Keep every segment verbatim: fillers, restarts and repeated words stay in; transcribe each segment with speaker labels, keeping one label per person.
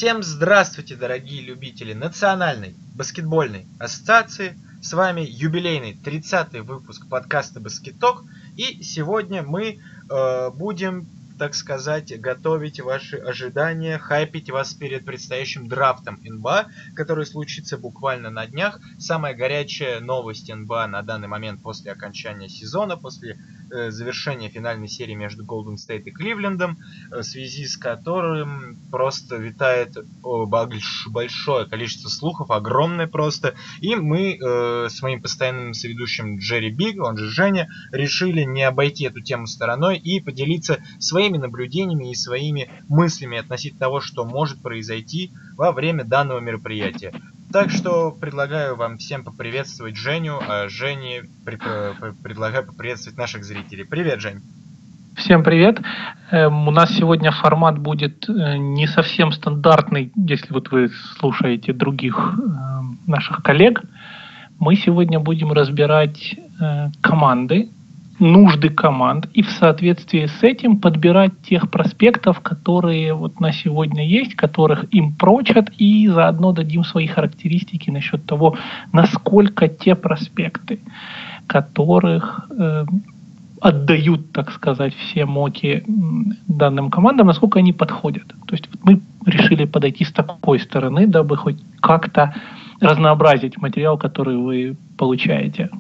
Speaker 1: Всем здравствуйте, дорогие любители Национальной баскетбольной ассоциации. С вами юбилейный тридцатый выпуск подкаста «Баскеток». И сегодня мы э, будем, так сказать, готовить ваши ожидания, хайпить вас перед предстоящим драфтом эн бэ а, который случится буквально на днях. Самая горячая новость эн бэ а на данный момент после окончания сезона, после э, завершения финальной серии между Golden State и Кливлендом, э, в связи с которым просто витает о, больш, большое количество слухов, огромное просто. И мы э, с моим постоянным соведущим Джерри Биг, он же Женя, решили не обойти эту тему стороной и поделиться своими наблюдениями и своими мыслями относительно того, что может произойти во время данного мероприятия. Так что предлагаю вам всем поприветствовать Женю, а Жене при- при- предлагаю поприветствовать наших зрителей. Привет, Жень.
Speaker 2: Всем привет. Эм, у нас сегодня формат будет э, не совсем стандартный, если вот вы слушаете других э, наших коллег. Мы сегодня будем разбирать э, команды, нужды команд и в соответствии с этим подбирать тех проспектов, которые вот на сегодня есть, которых им прочат, и заодно дадим свои характеристики насчет того, насколько те проспекты, которых э, отдают, так сказать, все моки данным командам, насколько они подходят. То есть вот мы решили подойти с такой стороны, дабы хоть как-то разнообразить материал, который вы получаете.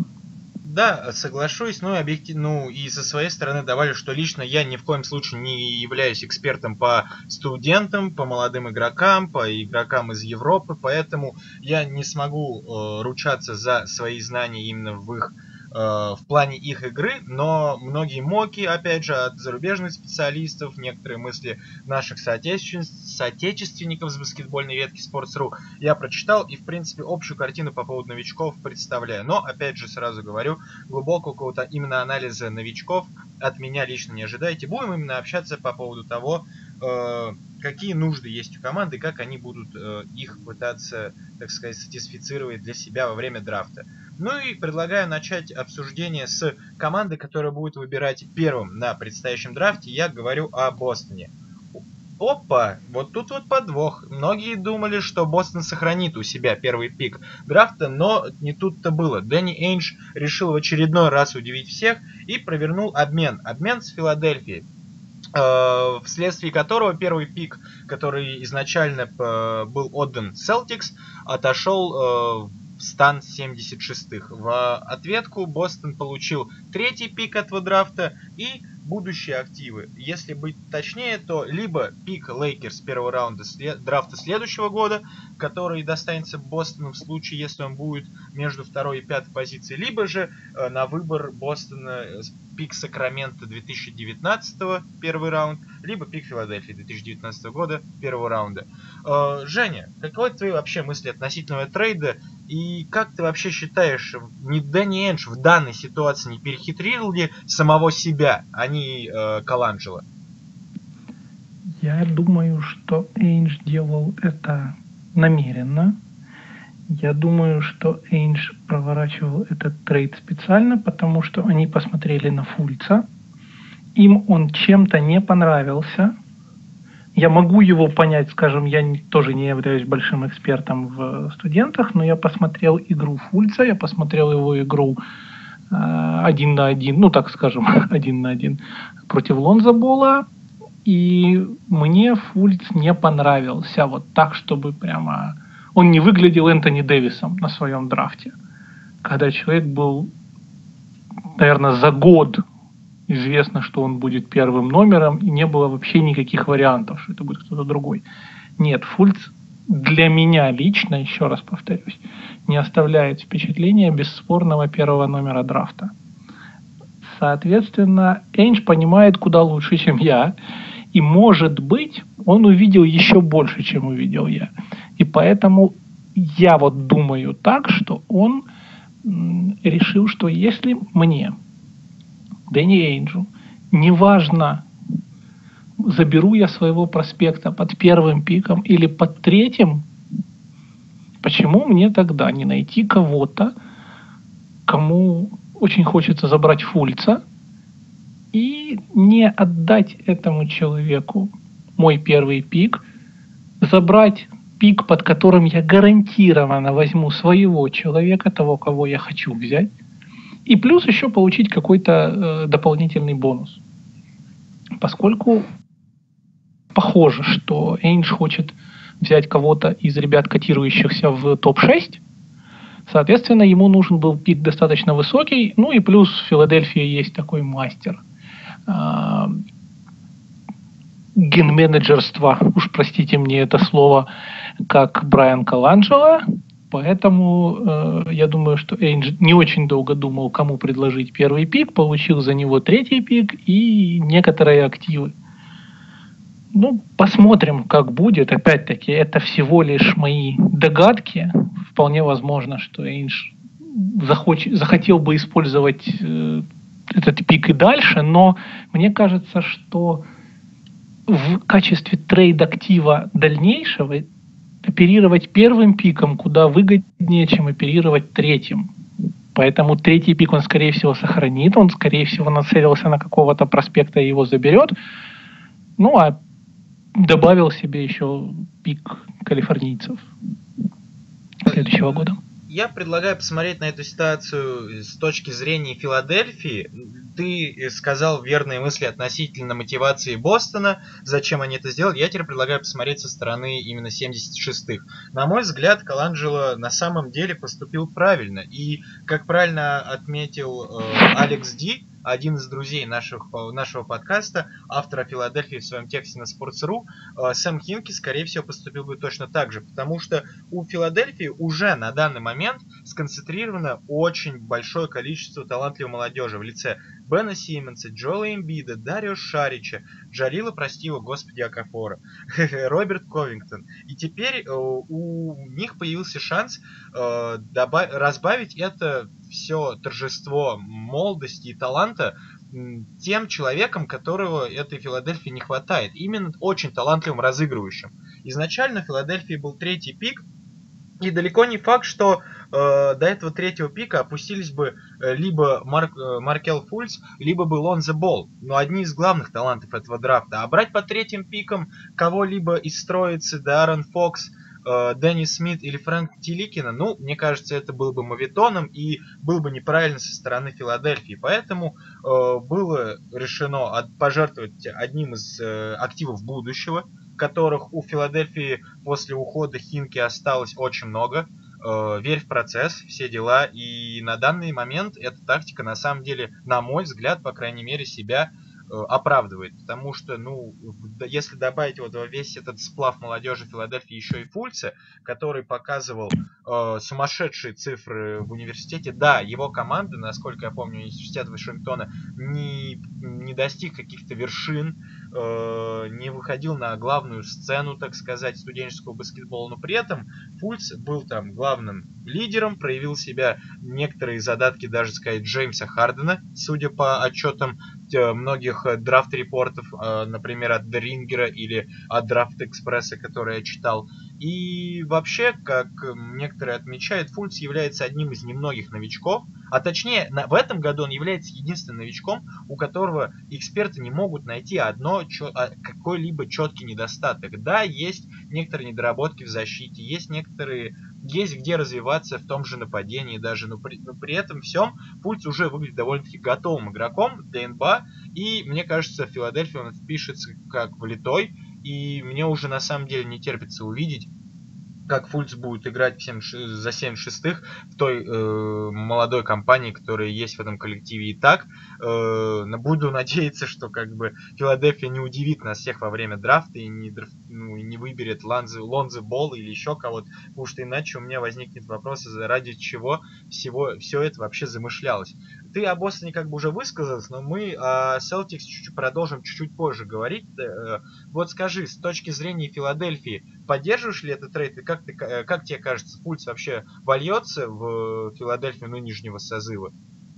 Speaker 1: Да, соглашусь, но объективно, ну и со своей стороны добавлю, что лично я ни в коем случае не являюсь экспертом по студентам, по молодым игрокам, по игрокам из Европы, поэтому я не смогу э, ручаться за свои знания именно в их в плане их игры, но многие моки, опять же, от зарубежных специалистов, некоторые мысли наших соотечествен... соотечественников с баскетбольной ветки Sports.ru я прочитал и, в принципе, общую картину по поводу новичков представляю. Но, опять же, сразу говорю, глубокого какого-то именно анализа новичков от меня лично не ожидайте. Будем именно общаться по поводу того, э, какие нужды есть у команды, как они будут э, их пытаться, так сказать, сатисфицировать для себя во время драфта. Ну и предлагаю начать обсуждение с команды, которая будет выбирать первым на предстоящем драфте. Я говорю о Бостоне. Опа, вот тут вот подвох. Многие думали, что Бостон сохранит у себя первый пик драфта, но не тут-то было. Дэнни Эйндж решил в очередной раз удивить всех и провернул обмен. Обмен с Филадельфией, вследствие которого первый пик, который изначально был отдан Celtics, отошел в стан семьдесят шестых. В ответку Бостон получил третий пик этого драфта и будущие активы. Если быть точнее, то либо пик Лейкерс первого раунда след... драфта следующего года, который достанется Бостону в случае, если он будет между второй и пятой позицией, либо же э, на выбор Бостона пик Сакрамента две тысячи девятнадцатого первый раунд, либо пик Филадельфии две тысячи девятнадцатого года первого раунда. Э, Женя, каковы твои вообще мысли относительно трейда? И как ты вообще считаешь, не Дэнни Эйндж в данной ситуации не перехитрил ли самого себя, а не э, Коланджело?
Speaker 2: Я думаю, что Эйндж делал это намеренно. Я думаю, что Эйндж проворачивал этот трейд специально, потому что они посмотрели на Фульца. Им он чем-то не понравился. Я могу его понять, скажем, я не, тоже не являюсь большим экспертом в студентах, но я посмотрел игру Фульца, я посмотрел его игру э, один на один, ну так скажем, один на один против Лонзо Бола, и мне Фульц не понравился вот так, чтобы прямо... Он не выглядел Энтони Дэвисом на своем драфте, когда человек был, наверное, за год известно, что он будет первым номером, и не было вообще никаких вариантов, что это будет кто-то другой. Нет, Фульц для меня лично, еще раз повторюсь, не оставляет впечатления бесспорного первого номера драфта. Соответственно, Эйндж понимает куда лучше, чем я, и, может быть, он увидел еще больше, чем увидел я. И поэтому я вот думаю так, что он м, решил, что если мне, Дэнни Эйнджу, неважно, заберу я своего проспекта под первым пиком или под третьим, почему мне тогда не найти кого-то, кому очень хочется забрать Фульца, и не отдать этому человеку мой первый пик, забрать пик, под которым я гарантированно возьму своего человека, того, кого я хочу взять, и плюс еще получить какой-то э, дополнительный бонус. Поскольку похоже, что Эйндж хочет взять кого-то из ребят, котирующихся в топ шесть, соответственно, ему нужен был пик достаточно высокий, ну и плюс в Филадельфии есть такой мастер э, ген-менеджерства, уж простите мне это слово, как Брайан Коланджело, поэтому э, я думаю, что Эйндж не очень долго думал, кому предложить первый пик, получил за него третий пик и некоторые активы. Ну, посмотрим, как будет. Опять-таки, это всего лишь мои догадки. Вполне возможно, что Эйндж захоч... захотел бы использовать э, этот пик и дальше, но мне кажется, что в качестве трейд-актива дальнейшего оперировать первым пиком куда выгоднее, чем оперировать третьим. Поэтому третий пик он, скорее всего, сохранит, он, скорее всего, нацелился на какого-то проспекта и его заберет. Ну, а добавил себе еще пик калифорнийцев следующего года.
Speaker 1: Я предлагаю посмотреть на эту ситуацию с точки зрения Филадельфии. Ты сказал верные мысли относительно мотивации Бостона, зачем они это сделали. Я теперь предлагаю посмотреть со стороны именно семьдесят шестых. На мой взгляд, Коланджело на самом деле поступил правильно. И, как правильно отметил э, Алекс Ди, один из друзей наших, нашего подкаста, автора Филадельфии в своем тексте на Sports.ru, э, Сэм Хинки, скорее всего, поступил бы точно так же, потому что у Филадельфии уже на данный момент сконцентрировано очень большое количество талантливой молодежи в лице Бена Симмонса, Джоэла Эмбида, Дарио Шарича, Джалила, прости его, господи, Окафора, Роберт Ковингтон. И теперь э, у них появился шанс э, добав- разбавить это все торжество молодости и таланта тем человеком, которого этой Филадельфии не хватает. Именно очень талантливым разыгрывающим. Изначально в Филадельфии был третий пик, и далеко не факт, что э, до этого третьего пика опустились бы э, либо Марк, э, Маркел Фульц, либо бы Лонзо Болл. Но одни из главных талантов этого драфта. А брать по третьим пикам кого-либо из троицы, Даррен Фокс, э, Дэнни Смит или Фрэнк Тиликина, ну, мне кажется, это было бы моветоном и было бы неправильно со стороны Филадельфии. Поэтому э, было решено от, пожертвовать одним из э, активов будущего, которых у Филадельфии после ухода Хинки осталось очень много. Э, верь в процесс, все дела. И на данный момент эта тактика, на самом деле, на мой взгляд, по крайней мере, себя э, оправдывает. Потому что, ну, если добавить вот во весь этот сплав молодежи Филадельфии еще и Фульца, который показывал э, сумасшедшие цифры в университете, да, его команда, насколько я помню, университет Вашингтона не, не достиг каких-то вершин, не выходил на главную сцену, так сказать, студенческого баскетбола, но при этом Фульц был там главным лидером, проявил себя некоторые задатки, даже сказать, Джеймса Хардена, судя по отчетам многих драфт-репортов, например, от The Ringer или от Драфт-экспресса, который я читал. И вообще, как некоторые отмечают, Фульц является одним из немногих новичков, а точнее, в этом году он является единственным новичком, у которого эксперты не могут найти одно, какой-либо четкий недостаток. Да, есть некоторые недоработки в защите, есть некоторые, есть где развиваться в том же нападении даже, но при, но при этом всем Фульц уже выглядит довольно-таки готовым игроком для эн би эй, и мне кажется, в Филадельфии он впишется как влитой, и мне уже на самом деле не терпится увидеть, как Фульц будет играть за семь шестых в той э, молодой компании, которая есть в этом коллективе и так. Э, буду надеяться, что как бы Филадельфия не удивит нас всех во время драфта и не, ну, не выберет Лонзо, Лонзо Болл или еще кого-то, потому что иначе у меня возникнет вопрос, ради чего всего, все это вообще замышлялось. Ты о Бостоне как бы уже высказался, но мы о Celtics чуть-чуть продолжим чуть-чуть позже говорить. Вот скажи, с точки зрения Филадельфии, поддерживаешь ли этот трейд? И как, ты, как тебе кажется, Фульц вообще вольется в Филадельфию нынешнего созыва?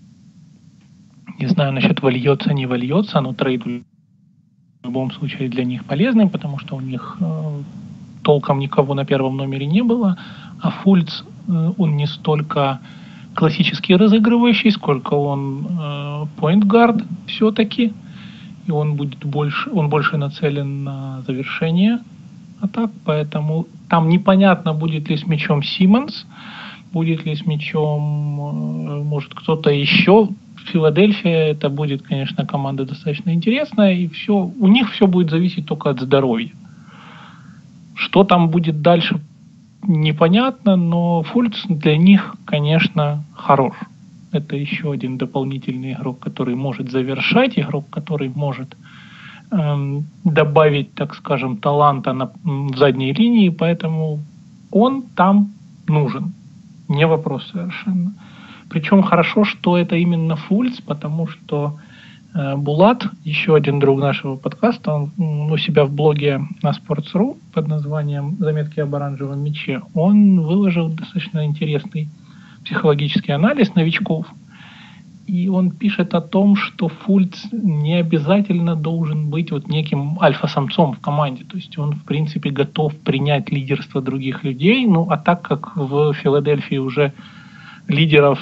Speaker 2: Не знаю насчет вольется, не вольется, но трейд в любом случае для них полезный, потому что у них э, толком никого на первом номере не было, а Фульц, э, он не столько классический разыгрывающий, сколько он point-guard э, все-таки, и он будет больше, он больше нацелен на завершение атак, поэтому там непонятно, будет ли с мячом Симмонс, будет ли с мячом, может, кто-то еще. Филадельфия, это будет, конечно, команда достаточно интересная, и все, у них все будет зависеть только от здоровья. Что там будет дальше, непонятно, но Фульц для них, конечно, хорош. Это еще один дополнительный игрок, который может завершать, игрок, который может эм, добавить, так скажем, таланта на, в задней линии, поэтому он там нужен. Не вопрос совершенно. Причем хорошо, что это именно Фульц, потому что э, Булат, еще один друг нашего подкаста, он у себя в блоге на Sports точка ру под названием «Заметки об оранжевом мяче», он выложил достаточно интересный психологический анализ новичков. И он пишет о том, что Фульц не обязательно должен быть вот неким альфа-самцом в команде. То есть он, в принципе, готов принять лидерство других людей. Ну, а так как в Филадельфии уже лидеров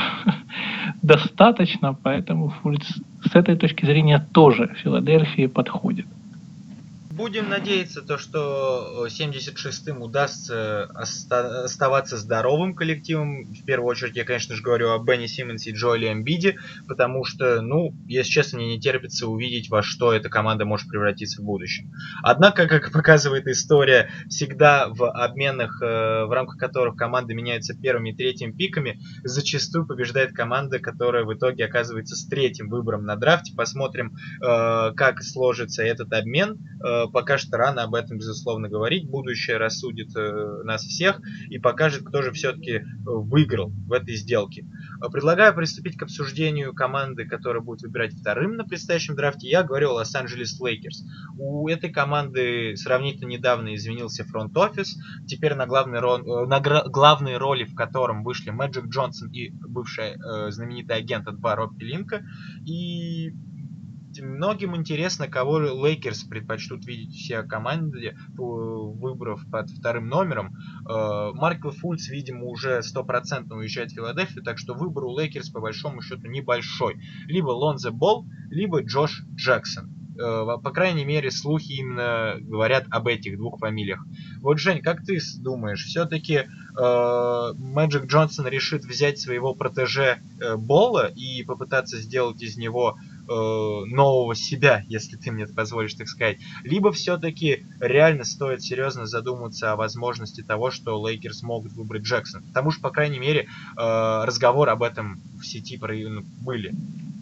Speaker 2: достаточно, поэтому Фульц с этой точки зрения тоже Филадельфии подходит.
Speaker 1: Будем надеяться, то, что семьдесят шестым удастся оста- оставаться здоровым коллективом. В первую очередь я, конечно же, говорю о Бенни Симмонсе и Джоэле Эмбиде, потому что, ну, если честно, мне не терпится увидеть, во что эта команда может превратиться в будущем. Однако, как показывает история, всегда в обменах, э, в рамках которых команды меняются первыми и третьими пиками, зачастую побеждает команда, которая в итоге оказывается с третьим выбором на драфте. Посмотрим, э, как сложится этот обмен. Э, Пока что рано об этом, безусловно, говорить. Будущее рассудит э, нас всех и покажет, кто же все-таки э, выиграл в этой сделке. Э, предлагаю приступить к обсуждению команды, которая будет выбирать вторым на предстоящем драфте. Я говорю о Лос-Анджелес Лейкерс. У этой команды сравнительно недавно изменился фронт-офис. Теперь на, главной ро- на гра- главные роли, в котором вышли Мэджик Джонсон и бывший э, знаменитый агент от Ба Роб Пеленка. И многим интересно, кого Лейкерс предпочтут видеть в себя команде, выбрав под вторым номером. Маркл Фульц, видимо, уже стопроцентно уезжает в Филадельфию, так что выбор у Лейкерс по большому счету небольшой. Либо Лонзо Болл, либо Джош Джексон. По крайней мере, слухи именно говорят об этих двух фамилиях. Вот, Жень, как ты думаешь, все-таки Мэджик Джонсон решит взять своего протеже э, Болла и попытаться сделать из него э, нового себя, если ты мне это позволишь так сказать, либо все-таки реально стоит серьезно задуматься о возможности того, что Лейкерс могут выбрать Джексона? Потому что, по крайней мере, э, разговоры об этом в сети были.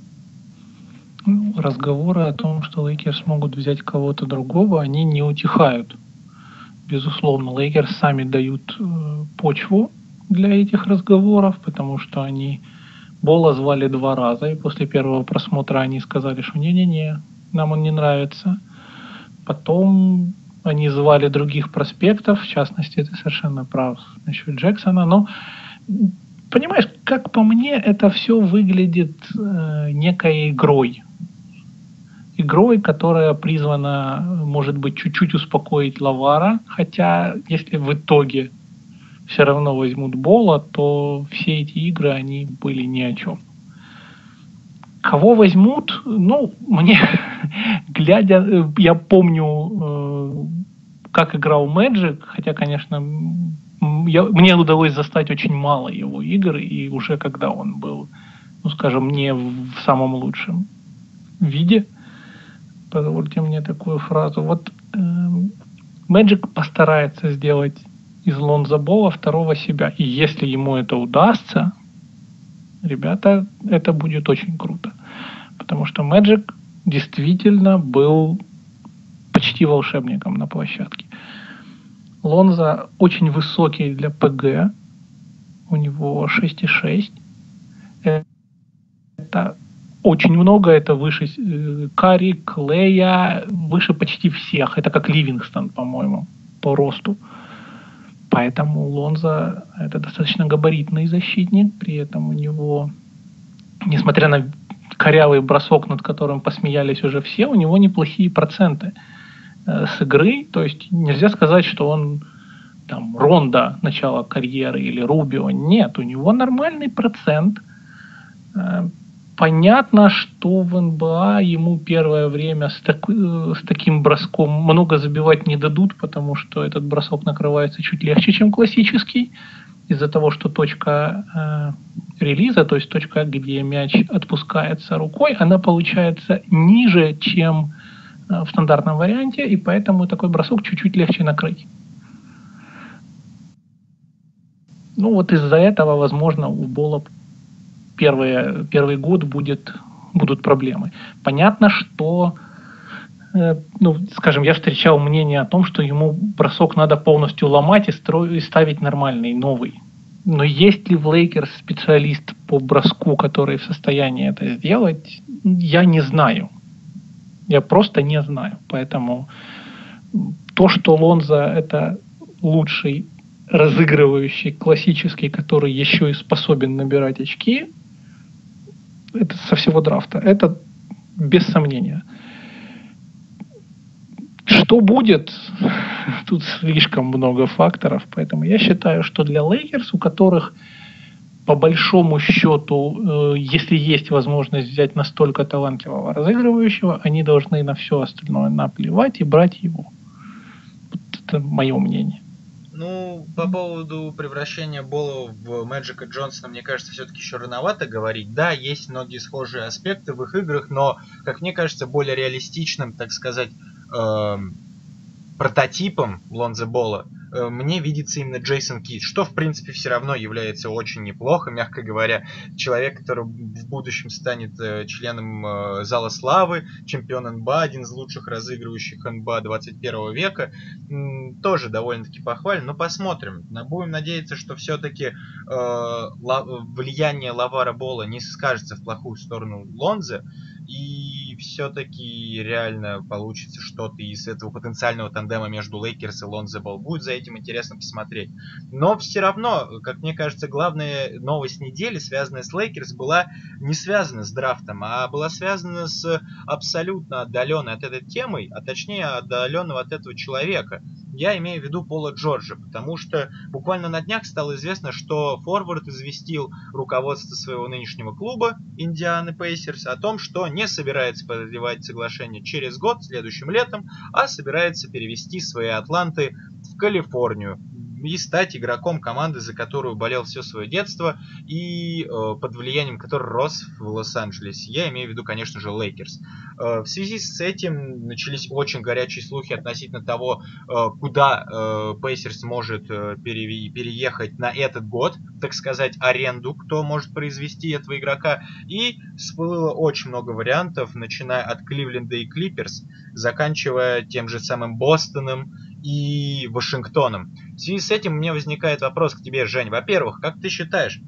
Speaker 2: Разговоры о том, что Лейкерс могут взять кого-то другого, они не утихают. Безусловно, Лейкерс сами дают э, почву для этих разговоров, потому что они Болла звали два раза, и после первого просмотра они сказали, что не-не-не, нам он не нравится. Потом они звали других проспектов, в частности, ты совершенно прав насчет Джексона, но, понимаешь, как по мне, это все выглядит э, некой игрой. Игрой, которая призвана, может быть, чуть-чуть успокоить Лавара, хотя если в итоге все равно возьмут Болла, то все эти игры, они были ни о чем. Кого возьмут? Ну, мне, глядя, я помню, как играл Мэджик, хотя, конечно, я, мне удалось застать очень мало его игр, и уже когда он был, ну, скажем, не в самом лучшем виде, позвольте мне такую фразу. Вот Мэджик э, постарается сделать из Лонзо Болла второго себя. И если ему это удастся, ребята, это будет очень круто. Потому что Мэджик действительно был почти волшебником на площадке. Лонзо очень высокий для ПГ. У него шесть и шесть. Это очень много, это выше э, Карри, Клея, выше почти всех. Это как Ливингстон, по-моему, по росту. Поэтому Лонзо это достаточно габаритный защитник. При этом у него, несмотря на корявый бросок, над которым посмеялись уже все, у него неплохие проценты э, с игры. То есть нельзя сказать, что он там Рондо начала карьеры или Рубио. Нет, у него нормальный процент. Э, понятно, что в эн бэ а ему первое время с, так, с таким броском много забивать не дадут, потому что этот бросок накрывается чуть легче, чем классический, из-за того, что точка э, релиза, то есть точка, где мяч отпускается рукой, она получается ниже, чем э, в стандартном варианте, и поэтому такой бросок чуть-чуть легче накрыть. Ну вот из-за этого, возможно, у Бола первые, первый год будет, будут проблемы. Понятно, что, э, ну, скажем, я встречал мнение о том, что ему бросок надо полностью ломать и, строить, и ставить нормальный, новый. Но есть ли в Лейкерс специалист по броску, который в состоянии это сделать, я не знаю. Я просто не знаю. Поэтому то, что Лонзо это лучший разыгрывающий, классический, который еще и способен набирать очки, это со всего драфта. Это без сомнения. Что будет? Тут слишком много факторов, поэтому я считаю, что для Лейкерс, у которых по большому счету, э, если есть возможность взять настолько талантливого разыгрывающего, они должны на все остальное наплевать и брать его. Вот это мое мнение.
Speaker 1: Ну, по поводу превращения Бола в Мэджика Джонсона, мне кажется, все-таки еще рановато говорить. Да, есть многие схожие аспекты в их играх, но, как мне кажется, более реалистичным, так сказать, э, прототипом Лонзо Бола э, мне видится именно Джейсон Кид, что, в принципе, все равно является очень неплохо, мягко говоря. Человек, который в будущем станет э, членом э, Зала Славы, чемпион эн бэ а, один из лучших разыгрывающих эн бэ а двадцать первого века, м, тоже довольно-таки похвален, но посмотрим. Будем надеяться, что все-таки э, ла- влияние Лавара Бола не скажется в плохую сторону Лонзо, и все-таки реально получится что-то из этого потенциального тандема между Лейкерс и Лонзо Болл. Будет за этим интересно посмотреть. Но все равно, как мне кажется, главная новость недели, связанная с Лейкерс, была не связана с драфтом, а была связана с абсолютно отдаленной от этой темы, а точнее отдаленного от этого человека. Я имею в виду Пола Джорджа, потому что буквально на днях стало известно, что форвард известил руководство своего нынешнего клуба Индианы Пейсерс о том, что не собирается продлевать соглашение через год, следующим летом, а собирается перевести свои Атланты в Калифорнию и стать игроком команды, за которую болел все свое детство и э, под влиянием которой рос в Лос-Анджелесе. Я имею в виду, конечно же, Лейкерс. Э, в связи с этим начались очень горячие слухи относительно того, э, куда Пейсерс э, может э, пере- переехать на этот год, так сказать, аренду, кто может произвести этого игрока. И всплыло очень много вариантов, начиная от Кливленда и Клиперс, заканчивая тем же самым Бостоном и Вашингтоном. В связи с этим у меня возникает вопрос к тебе, Жень. Во-первых, как ты считаешь,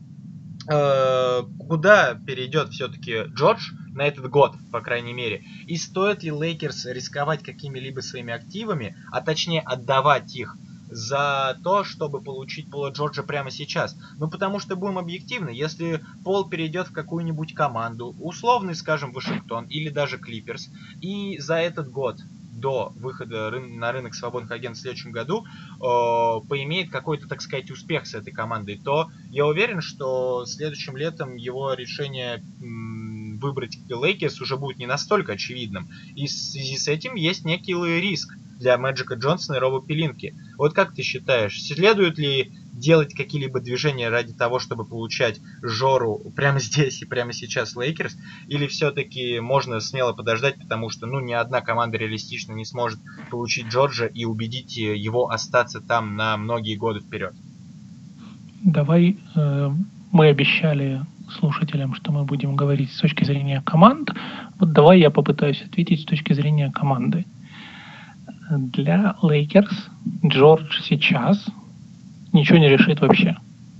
Speaker 1: э, куда перейдет все-таки Джордж на этот год, по крайней мере? И стоит ли Лейкерс рисковать какими-либо своими активами, а точнее отдавать их за то, чтобы получить Пола Джорджа прямо сейчас? Ну, потому что, будем объективны, если Пол перейдет в какую-нибудь команду, условный, скажем, Вашингтон или даже Клиперс, и за этот год до выхода рын- на рынок свободных агентов в следующем году э, поимеет какой-то, так сказать, успех с этой командой, то я уверен, что следующим летом его решение м, выбрать Лейкерс уже будет не настолько очевидным. И в связи с этим есть некий риск для Мэджика Джонсона и Роба Пелинки. Вот как ты считаешь, следует ли делать какие-либо движения ради того, чтобы получать Жору прямо здесь и прямо сейчас Лейкерс, или все-таки можно смело подождать, потому что ну ни одна команда реалистично не сможет получить Джорджа и убедить его остаться там на многие годы вперед?
Speaker 2: Давай, э, мы обещали слушателям, что мы будем говорить с точки зрения команд. Вот давай я попытаюсь ответить с точки зрения команды. Для Лейкерс Джордж сейчас ничего не решит вообще.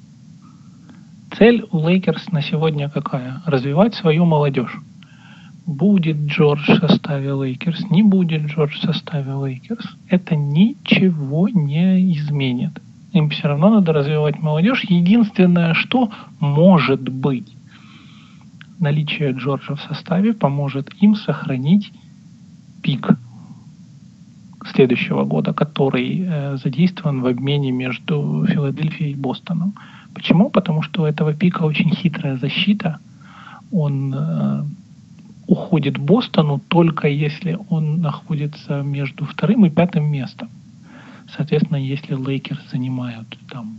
Speaker 2: Цель у Лейкерс на сегодня какая? Развивать свою молодежь. Будет Джордж в составе Лейкерс, не будет Джордж в составе Лейкерс, это ничего не изменит. Им все равно надо развивать молодежь. Единственное, что может быть, наличие Джорджа в составе поможет им сохранить пик следующего года, который э, задействован в обмене между Филадельфией и Бостоном. Почему? Потому что у этого пика очень хитрая защита. он э, уходит Бостону только если он находится между вторым и пятым местом. Соответственно, если Лейкерс занимают там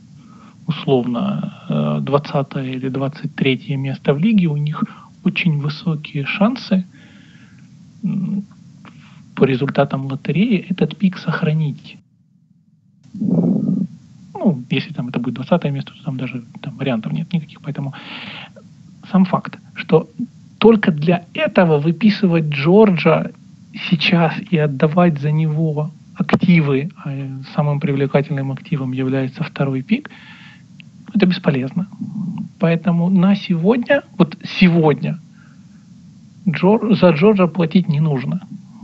Speaker 2: условно двадцатое или двадцать третье место в лиге, у них очень высокие шансы по результатам лотереи этот пик сохранить. Ну, если там это будет двадцатое место, то там даже там вариантов нет никаких. Поэтому сам факт, что только для этого выписывать Джорджа сейчас и отдавать за него активы, а самым привлекательным активом является второй пик, это бесполезно. Поэтому на сегодня, вот сегодня, Джор, за Джорджа платить не нужно.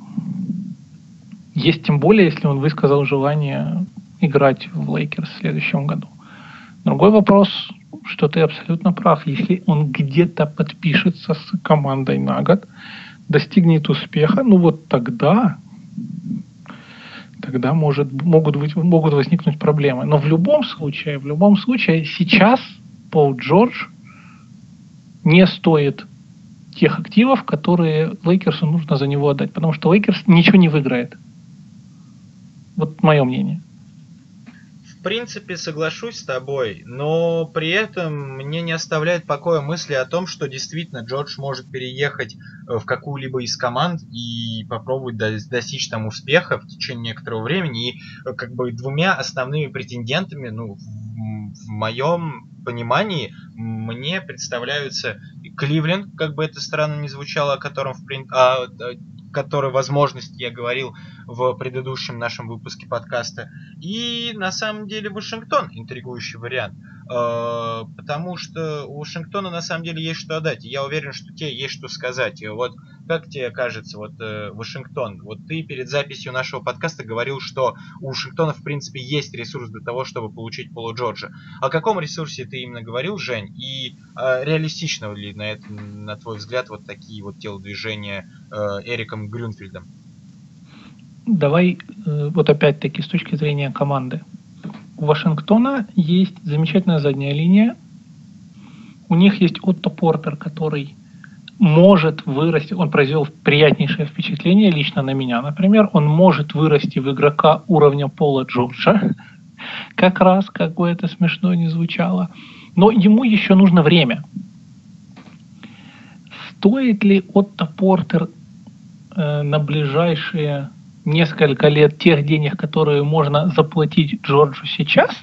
Speaker 2: Есть тем более, если он высказал желание играть в Лейкерс в следующем году. Другой вопрос, что ты абсолютно прав. Если он где-то подпишется с командой на год, достигнет успеха, ну вот тогда, тогда может, могут, быть, могут возникнуть проблемы. Но в любом случае, в любом случае, сейчас Пол Джордж не стоит тех активов, которые Лейкерсу нужно за него отдать. Потому что Лейкерс ничего не выиграет. Вот мое мнение.
Speaker 1: В принципе, соглашусь с тобой, но при этом мне не оставляет покоя мысли о том, что действительно Джордж может переехать в какую-либо из команд и попробовать достичь там успеха в течение некоторого времени. И как бы двумя основными претендентами, ну, в моем понимании, мне представляются Кливленд, как бы это странно ни звучало, о котором в принципе... которой возможности я говорил в предыдущем нашем выпуске подкаста. И на самом деле Вашингтон интригующий вариант. Э, потому что у Вашингтона на самом деле есть что отдать. И я уверен, что тебе есть что сказать. И вот как тебе кажется, вот э, Вашингтон, вот ты перед записью нашего подкаста говорил, что у Вашингтона в принципе есть ресурс для того, чтобы получить Пола Джорджа. О каком ресурсе ты именно говорил, Жень? И э, реалистично ли на, это, на твой взгляд вот такие вот телодвижения э, Эриком Грюнфельдом?
Speaker 2: Давай э, вот опять-таки с точки зрения команды. У Вашингтона есть замечательная задняя линия. У них есть Отто Портер, который может вырасти, он произвел приятнейшее впечатление лично на меня, например, он может вырасти в игрока уровня Пола Джорджа, как раз, как бы это смешно не звучало, но ему еще нужно время. Стоит ли Отто Портер э, на ближайшие несколько лет тех денег, которые можно заплатить Джорджу сейчас?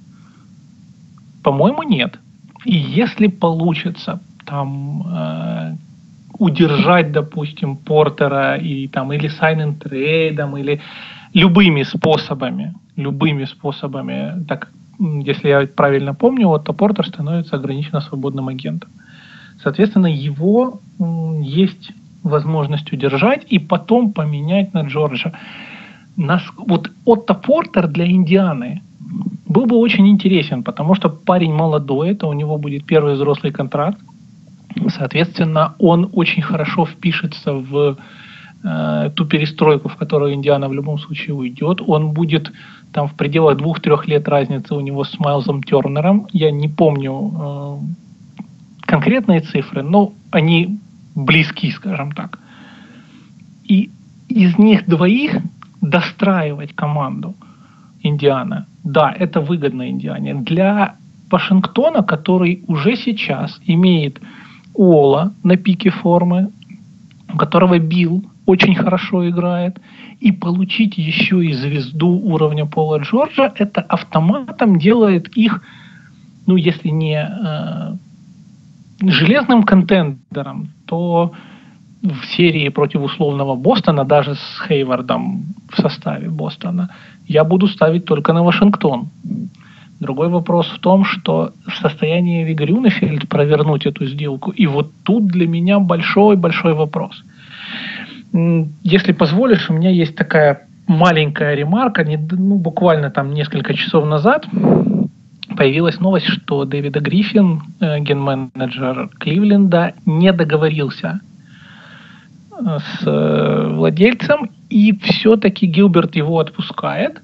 Speaker 2: По-моему, нет. И если получится там э, удержать, допустим, Портера и там или sign-in трейдом, или любыми способами, любыми способами, так, если я правильно помню, вот, то Портер становится ограниченно свободным агентом. Соответственно, его м, есть возможность удержать и потом поменять на Джорджа. Нас, вот Отто Портер для Индианы был бы очень интересен, потому что парень молодой, это у него будет первый взрослый контракт. Соответственно, он очень хорошо впишется в э, ту перестройку, в которую Индиана в любом случае уйдет. Он будет там в пределах двух-трех лет разницы у него с Майлзом Тернером. Я не помню э, конкретные цифры, но они близки, скажем так. И из них двоих достраивать команду Индиана, да, это выгодно Индиане. Для Вашингтона, который уже сейчас имеет Уолла на пике формы, у которого Билл очень хорошо играет, и получить еще и звезду уровня Пола Джорджа, это автоматом делает их, ну, если не э, железным контендером, то в серии против условного Бостона, даже с Хейвардом в составе Бостона, я буду ставить только на Вашингтон. Другой вопрос в том, что в состоянии ли Грюнефельд провернуть эту сделку. И вот тут для меня большой-большой вопрос. Если позволишь, у меня есть такая маленькая ремарка. Ну, буквально там несколько часов назад появилась новость, что Дэвид Гриффин, ген-менеджер Кливленда, не договорился с владельцем, и все-таки Гилберт его отпускает.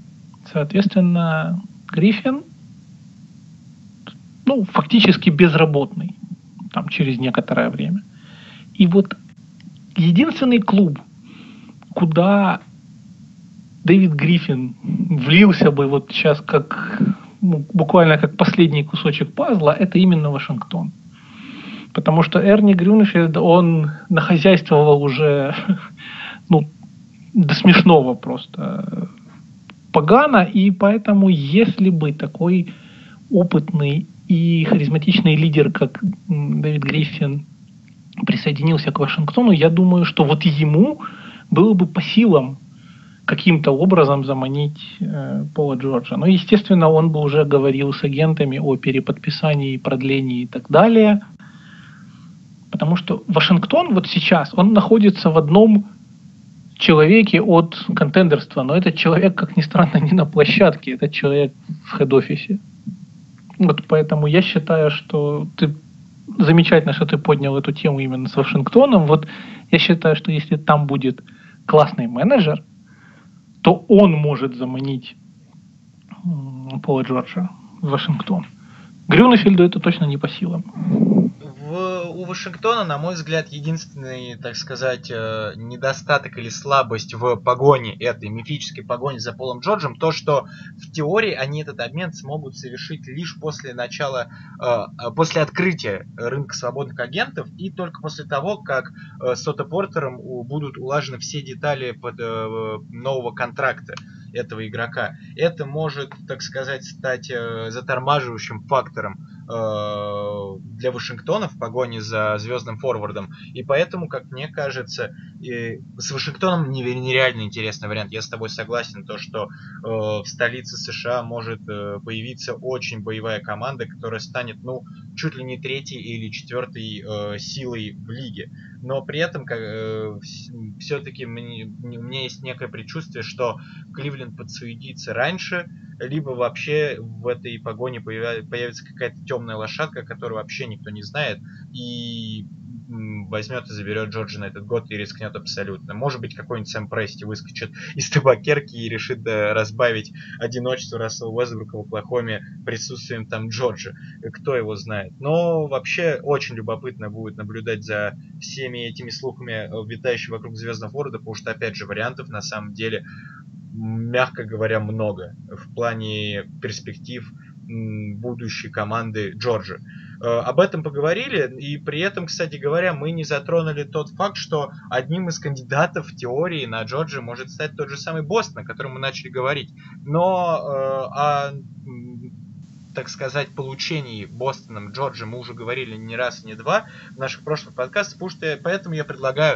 Speaker 2: Соответственно, Гриффин, ну, фактически безработный. там, через некоторое время. И вот единственный клуб, куда Дэвид Гриффин влился бы вот сейчас как, ну, буквально как последний кусочек пазла, это именно Вашингтон. Потому что Эрни Грюнефельд, он нахозяйствовал уже, ну, до смешного просто погано, и поэтому если бы такой опытный и харизматичный лидер, как Дэвид Гриффин, присоединился к Вашингтону, я думаю, что вот ему было бы по силам каким-то образом заманить э, Пола Джорджа. Но, естественно, он бы уже говорил с агентами о переподписании, продлении и так далее. Потому что Вашингтон вот сейчас, он находится в одном человеке от контендерства, но этот человек, как ни странно, не на площадке, этот человек в хед-офисе. Вот поэтому я считаю, что ты замечательно, что ты поднял эту тему именно с Вашингтоном. Вот я считаю, что если там будет классный менеджер, то он может заманить Пола Джорджа в Вашингтон. Грюнефельду это точно не по силам.
Speaker 1: В, у Вашингтона, на мой взгляд, единственный, так сказать, недостаток или слабость в погоне, этой мифической погоне за Полом Джорджем, то, что в теории они этот обмен смогут совершить лишь после начала, после открытия рынка свободных агентов и только после того, как с Отто Портером будут улажены все детали под нового контракта этого игрока. Это может, так сказать, стать затормаживающим фактором для Вашингтона в погоне за звездным форвардом. И поэтому, как мне кажется, с Вашингтоном нереально интересный вариант. Я с тобой согласен, то, что в столице США может появиться очень боевая команда, которая станет, ну, чуть ли не третьей или четвертой силой в лиге. Но при этом все-таки у меня есть некое предчувствие, что Кливленд подсуетится раньше, либо вообще в этой погоне появится какая-то темная лошадка, которую вообще никто не знает, и возьмет и заберет Джорджа на этот год и рискнет абсолютно. Может быть, какой-нибудь Сэм Прести выскочит из табакерки и решит да, разбавить одиночество Рассела Уэстбрука в Оклахоме присутствием там Джорджа. Кто его знает. Но вообще очень любопытно будет наблюдать за всеми этими слухами, витающими вокруг звездного форварда, потому что, опять же, вариантов на самом деле, мягко говоря, много в плане перспектив будущей команды Джорджа. Об этом поговорили, и при этом, кстати говоря, мы не затронули тот факт, что одним из кандидатов в теории на Джорджа может стать тот же самый Бостон, о котором мы начали говорить. Но э, о, так сказать, получении Бостоном Джорджа мы уже говорили не раз и не два в наших прошлых подкастах, потому что поэтому я предлагаю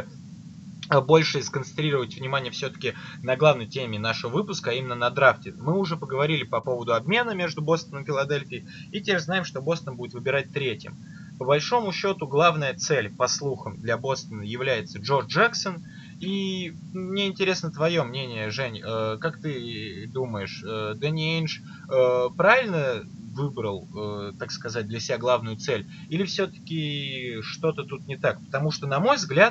Speaker 1: больше сконцентрировать внимание все-таки на главной теме нашего выпуска, а именно на драфте. Мы уже поговорили по поводу обмена между Бостоном и Филадельфией, и теперь знаем, что Бостон будет выбирать третьим. По большому счету, главная цель, по слухам, для Бостона является Джордж Джексон. И мне интересно твое мнение, Жень. Как ты думаешь, Дэнни Эйндж правильно выбрал, так сказать, для себя главную цель? Или все-таки что-то тут не так? Потому что, на мой взгляд,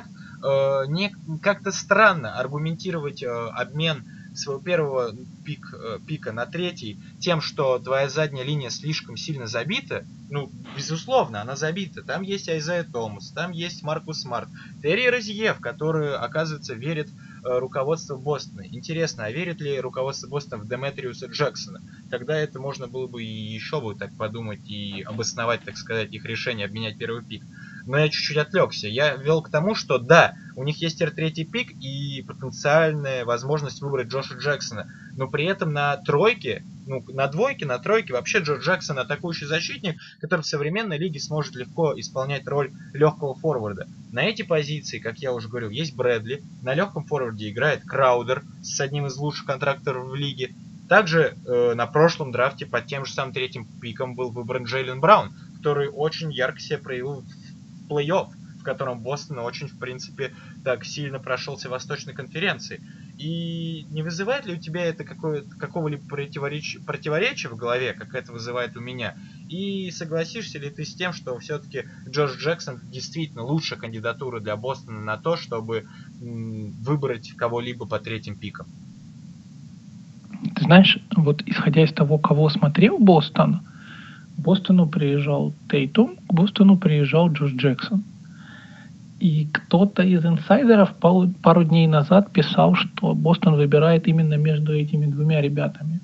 Speaker 1: не, как-то странно аргументировать обмен своего первого пик, пика на третий тем, что твоя задняя линия слишком сильно забита. Ну, безусловно, она забита. Там есть Айзайя Томас, там есть Маркус Смарт, Терри Розье, в которую, оказывается, верит э, руководство Бостона. Интересно, а верит ли руководство Бостона в Деметриуса Джексона? Тогда это можно было бы и еще бы так подумать и обосновать, так сказать, их решение обменять первый пик. Но я чуть-чуть отвлекся. Я вел к тому, что да, у них есть третий пик и потенциальная возможность выбрать Джоша Джексона. Но при этом на тройке, ну, на двойке, на тройке вообще Джо Джексон атакующий защитник, который в современной лиге сможет легко исполнять роль легкого форварда. На эти позиции, как я уже говорил, есть Брэдли. На легком форварде играет Краудер с одним из лучших контракторов в лиге. Также э, на прошлом драфте под тем же самым третьим пиком был выбран Джейлен Браун, который очень ярко себя проявил в плей-офф, в котором Бостон очень, в принципе, так сильно прошелся в Восточной конференции. И не вызывает ли у тебя это какого-либо противоречия, противоречия в голове, как это вызывает у меня? И согласишься ли ты с тем, что все-таки Джош Джексон действительно лучшая кандидатура для Бостона на то, чтобы м, выбрать кого-либо по третьим пикам?
Speaker 2: Ты знаешь, вот исходя из того, кого смотрел Бостон, Бостону приезжал Тейтум, к Бостону приезжал Джош Джексон. И кто-то из инсайдеров пару, пару дней назад писал, что Бостон выбирает именно между этими двумя ребятами.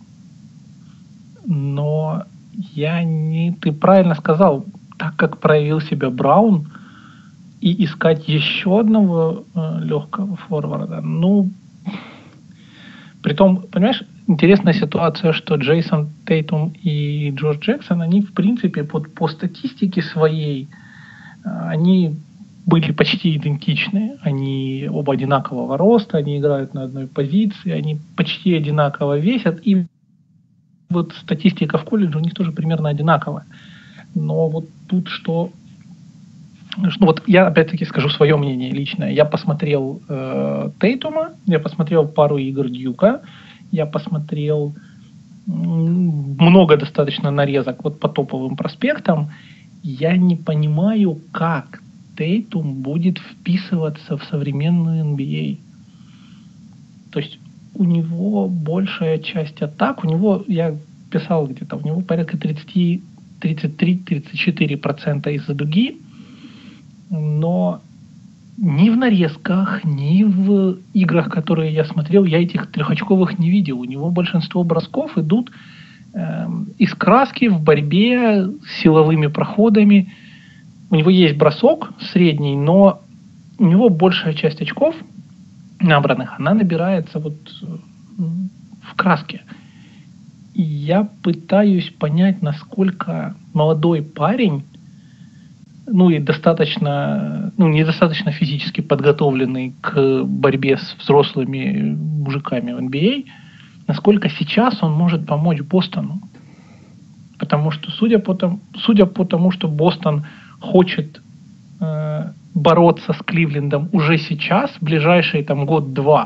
Speaker 2: Но я не... Ты правильно сказал, так как проявил себя Браун, и искать еще одного э, легкого форварда, ну... Притом, понимаешь, интересная ситуация, что Джейсон Тейтум и Джош Джексон, они, в принципе, по, по статистике своей, они были почти идентичны. Они оба одинакового роста, они играют на одной позиции, они почти одинаково весят. И вот статистика в колледже у них тоже примерно одинаковая. Но вот тут что... Ну вот я опять-таки скажу свое мнение личное. Я посмотрел э, Тейтума, я посмотрел пару игр Дьюка, я посмотрел много достаточно нарезок вот по топовым проспектам. Я не понимаю, как Тейтум будет вписываться в современную эн би эй. То есть у него большая часть атак, у него, я писал где-то, у него порядка тридцать три - тридцать четыре процента из-за дуги, но ни в нарезках, ни в играх, которые я смотрел, я этих трехочковых не видел. У него большинство бросков идут э, из краски в борьбе с силовыми проходами. У него есть бросок средний, но у него большая часть очков набранных, она набирается вот в краске. И я пытаюсь понять, насколько молодой парень, ну и достаточно, ну недостаточно физически подготовленный к борьбе с взрослыми мужиками в эн би эй, насколько сейчас он может помочь Бостону. Потому что, судя по тому, судя по тому что Бостон хочет э, бороться с Кливлендом уже сейчас, в ближайшие там год-два,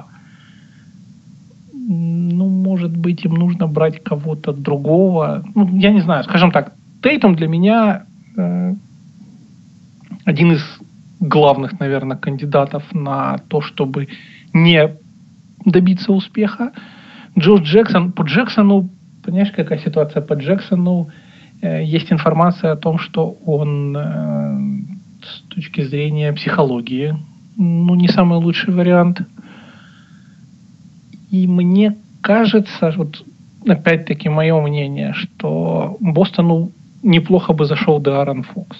Speaker 2: ну, может быть, им нужно брать кого-то другого. Ну, я не знаю, скажем так, Тейтум для меня э, один из главных, наверное, кандидатов на то, чтобы не добиться успеха. Джош Джексон, по Джексону, понимаешь, какая ситуация по Джексону? Э, есть информация о том, что он э, с точки зрения психологии, ну, не самый лучший вариант. И мне кажется, вот опять-таки мое мнение, что Бостону неплохо бы зашел Де'Аарон Фокс.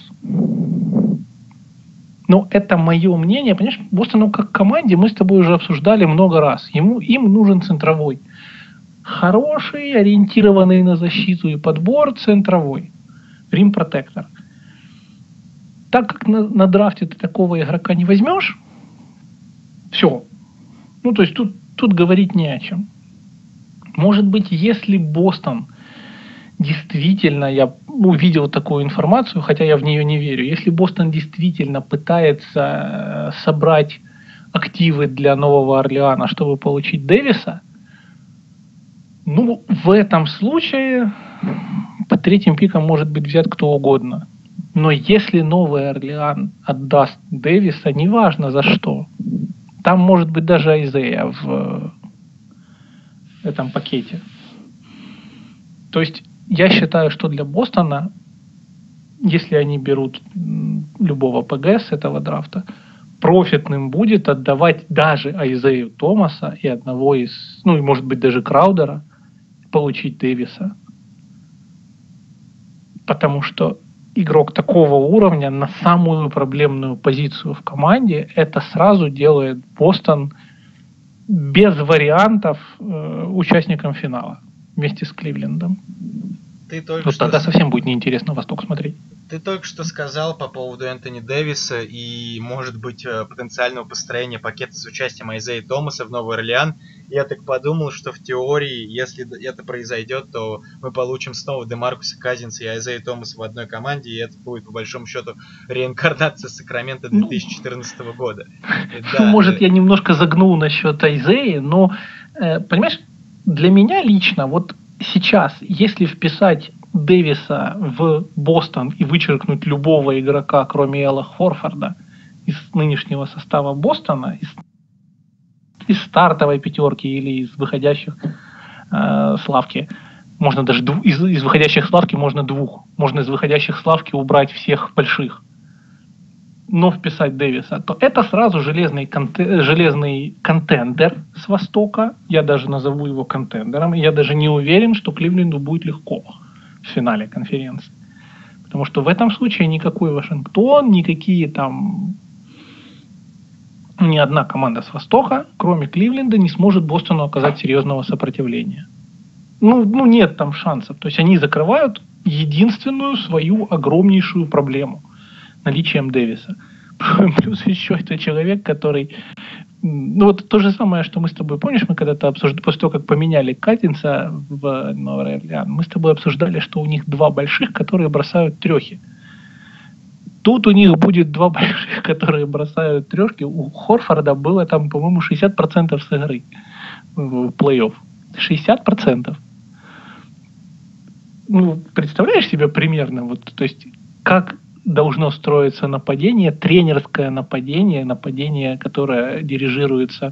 Speaker 2: Но это мое мнение, понимаешь, Бостону как команде мы с тобой уже обсуждали много раз. Ему, им нужен центровой. Хороший, ориентированный на защиту и подбор, центровой. Рим-протектор. Так как на, на драфте ты такого игрока не возьмешь, все. Ну, то есть тут, тут говорить не о чем. Может быть, если Бостон действительно, я увидел такую информацию, хотя я в нее не верю, если Бостон действительно пытается собрать активы для Нового Орлеана, чтобы получить Дэвиса, ну, в этом случае под третьим пиком может быть взят кто угодно. Но если Новый Орлеан отдаст Дэвиса, неважно за что, там может быть даже Айзея в этом пакете. То есть я считаю, что для Бостона, если они берут любого ПГ с этого драфта, профитным будет отдавать даже Айзею Томаса и одного из, ну и может быть даже Краудера, получить Дэвиса. Потому что игрок такого уровня на самую проблемную позицию в команде, это сразу делает Бостон без вариантов э, участником финала вместе с Кливлендом.
Speaker 1: Ты только
Speaker 2: вот
Speaker 1: что...
Speaker 2: тогда совсем будет неинтересно Восток смотреть.
Speaker 1: Ты только что сказал по поводу Энтони Дэвиса и, может быть, потенциального построения пакета с участием Айзея Томаса в Новый Орлеан. Я так подумал, что в теории, если это произойдет, то мы получим снова Демаркуса Казинса и Айзея Томаса в одной команде, и это будет, по большому счету, реинкарнация Сакрамента две тысячи четырнадцатого года.
Speaker 2: Да, может, я немножко загнул насчет Айзеи, но, понимаешь, для меня лично, вот сейчас, если вписать Дэвиса в Бостон и вычеркнуть любого игрока, кроме Элла Хорфорда, из нынешнего состава Бостона, из, из стартовой пятерки или из выходящих э, с лавки, Можно даже дву- из, из выходящих с лавки можно двух. Можно из выходящих с лавки убрать всех больших, но вписать Дэвиса, то это сразу железный, конте- железный контендер с Востока. Я даже назову его контендером. Я даже не уверен, что Кливленду будет легко в финале конференции. Потому что в этом случае никакой Вашингтон, никакие там... Ни одна команда с Востока, кроме Кливленда, не сможет Бостону оказать серьезного сопротивления. Ну, ну нет там шансов. То есть они закрывают единственную свою огромнейшую проблему наличием Дэвиса. Плюс еще это человек, который... Ну вот то же самое, что мы с тобой, помнишь, мы когда-то обсуждали, после того, как поменяли Катинса в Новый Орлеан, мы с тобой обсуждали, что у них два больших, которые бросают трехи. Тут у них будет два больших, которые бросают трешки. У Хорфорда было там, по-моему, шестьдесят процентов с игры в плей-офф. шестьдесят процентов. Ну, представляешь себе примерно, вот, то есть, как должно строиться нападение, тренерское нападение, нападение, которое дирижируется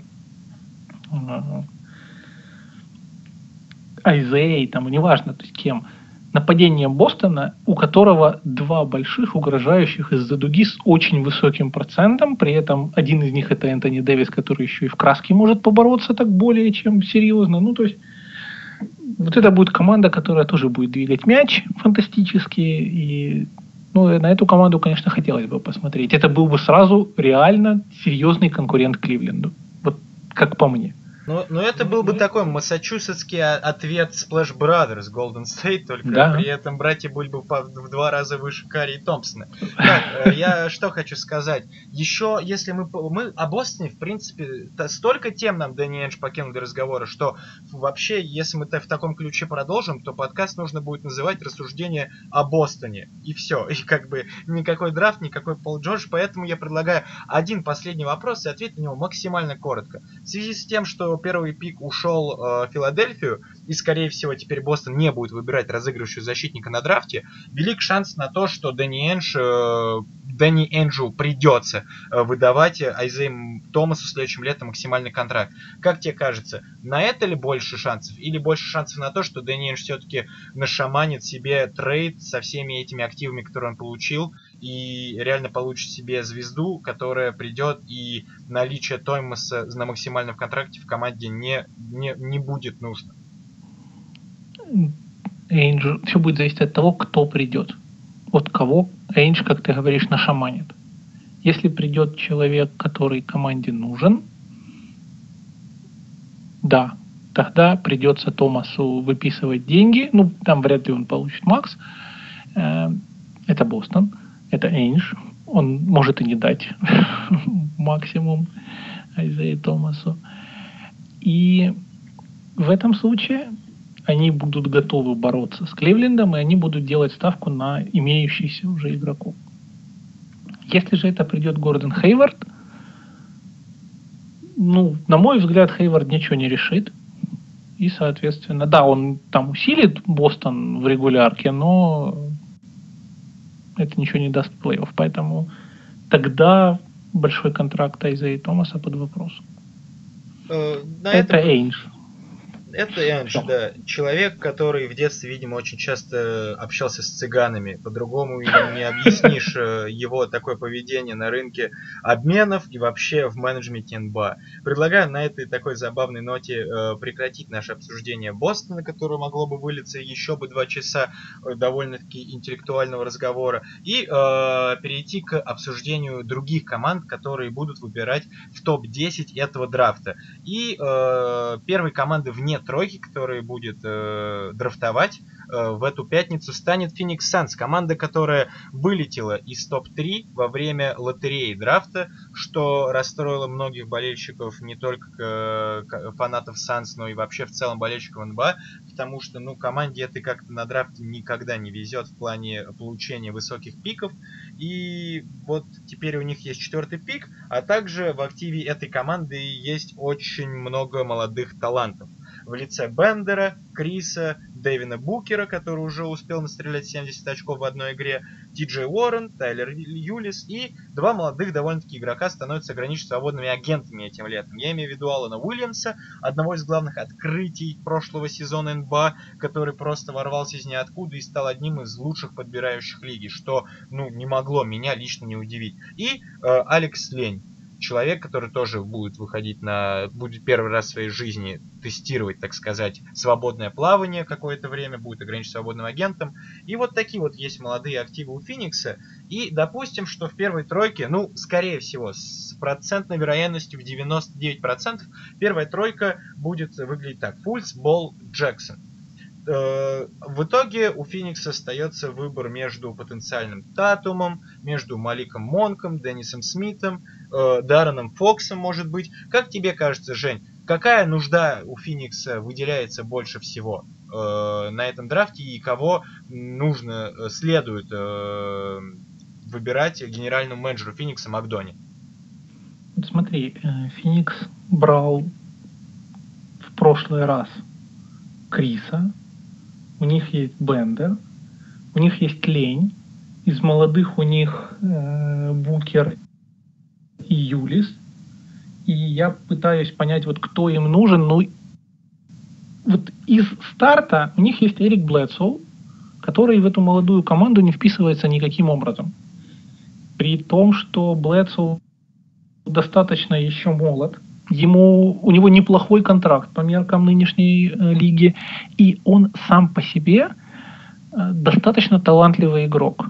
Speaker 2: Айзеей, там, неважно, то есть кем. Нападение Бостона, у которого два больших угрожающих из-за дуги с очень высоким процентом, при этом один из них это Энтони Дэвис, который еще и в краске может побороться так более чем серьезно. Ну, то есть, вот это будет команда, которая тоже будет двигать мяч фантастически, и ну, на эту команду, конечно, хотелось бы посмотреть. Это был бы сразу реально серьезный конкурент Кливленду. Вот как по мне.
Speaker 1: Ну, ну это был бы такой массачусетский ответ Splash Brothers Golden State, только
Speaker 2: Да.
Speaker 1: при этом братья были бы в два раза выше Карри и Томпсона. Так, я что хочу сказать. Еще, если мы... Мы о Бостоне, в принципе, столько тем нам Дэнни Эндж покинул для разговора, что вообще, если мы в таком ключе продолжим, то подкаст нужно будет называть «Рассуждение о Бостоне». И все. И как бы никакой драфт, никакой Пол Джордж. Поэтому я предлагаю один последний вопрос и ответить на него максимально коротко. В связи с тем, что первый пик ушел э, в Филадельфию, и, скорее всего, теперь Бостон не будет выбирать разыгрывающего защитника на драфте, велик шанс на то, что Дэнни Эндж, э, Дэнни Энджу придется э, выдавать Айзею Томасу следующим летом максимальный контракт. Как тебе кажется, на это ли больше шансов? Или больше шансов на то, что Дэнни Эндж все-таки нашаманит себе трейд со всеми этими активами, которые он получил, и реально получит себе звезду, которая придет, и наличие Томаса на максимальном контракте в команде не, не, не будет нужно?
Speaker 2: Эйндж, все будет зависеть от того, кто придет. От кого Эйндж, как ты говоришь, нашаманит. Если придет человек, который команде нужен, да, тогда придется Томасу выписывать деньги. Ну, там вряд ли он получит макс. Это Бостон. Это Эйндж. Он может и не дать максимум Айзею Томасу. И в этом случае они будут готовы бороться с Кливлендом, и они будут делать ставку на имеющихся уже игроков. Если же это придет Гордон Хейвард, ну, на мой взгляд, Хейвард ничего не решит. И, соответственно, да, он там усилит Бостон в регулярке, но это ничего не даст в плей-офф. Поэтому тогда большой контракт Айзея Томаса под вопросом.
Speaker 1: Э,
Speaker 2: это Эйндж.
Speaker 1: Это Эндж, да. Человек, который в детстве, видимо, очень часто общался с цыганами. По-другому не объяснишь его такое поведение на рынке обменов и вообще в менеджменте эн бэ а. Предлагаю на этой такой забавной ноте прекратить наше обсуждение Бостона, которое могло бы вылиться еще бы два часа довольно-таки интеллектуального разговора, и э, перейти к обсуждению других команд, которые будут выбирать в топ десять этого драфта. И э, первой командой вне тройки, которая будет э, драфтовать э, в эту пятницу, станет Phoenix Suns, команда, которая вылетела из топ три во время лотереи драфта, что расстроило многих болельщиков, не только э, фанатов Suns, но и вообще в целом болельщиков эн бэ а, потому что ну, команде этой как-то на драфте никогда не везет в плане получения высоких пиков, и вот теперь у них есть четвертый пик, а также в активе этой команды есть очень много молодых талантов в лице Бендера, Криса, Дэвина Букера, который уже успел настрелять семьдесят очков в одной игре, Ти Джей Уоррен, Тайлер Юлис, и два молодых довольно-таки игрока становятся ограниченно свободными агентами этим летом. Я имею в виду Алана Уильямса, одного из главных открытий прошлого сезона эн би эй, который просто ворвался из ниоткуда и стал одним из лучших подбирающих лиги, что ну, не могло меня лично не удивить. И э, Алекс Лень. Человек, который тоже будет выходить на... будет первый раз в своей жизни тестировать, так сказать, свободное плавание какое-то время, будет ограничен свободным агентом. И вот такие вот есть молодые активы у Феникса. И допустим, что в первой тройке, ну, скорее всего, с процентной вероятностью в девяносто девять процентов, первая тройка будет выглядеть так. Фульс, Болл, Джексон. В итоге у Феникса остается выбор между потенциальным Татумом, между Маликом Монком, Деннисом Смитом, Дарреном Фоксом, может быть. Как тебе кажется, Жень, какая нужда у Феникса выделяется больше всего на этом драфте и кого нужно, следует выбирать генеральному менеджеру Феникса Макдони?
Speaker 2: Вот смотри, Феникс брал в прошлый раз Криса, у них есть Бендер, у них есть Лень, из молодых у них э, Букер и Юлис, и я пытаюсь понять, вот кто им нужен. Ну, вот из старта у них есть Эрик Блэдсоу, который в эту молодую команду не вписывается никаким образом. При том, что Блэдсоу достаточно еще молод, ему, у него неплохой контракт по меркам нынешней э, лиги, и он сам по себе э, достаточно талантливый игрок.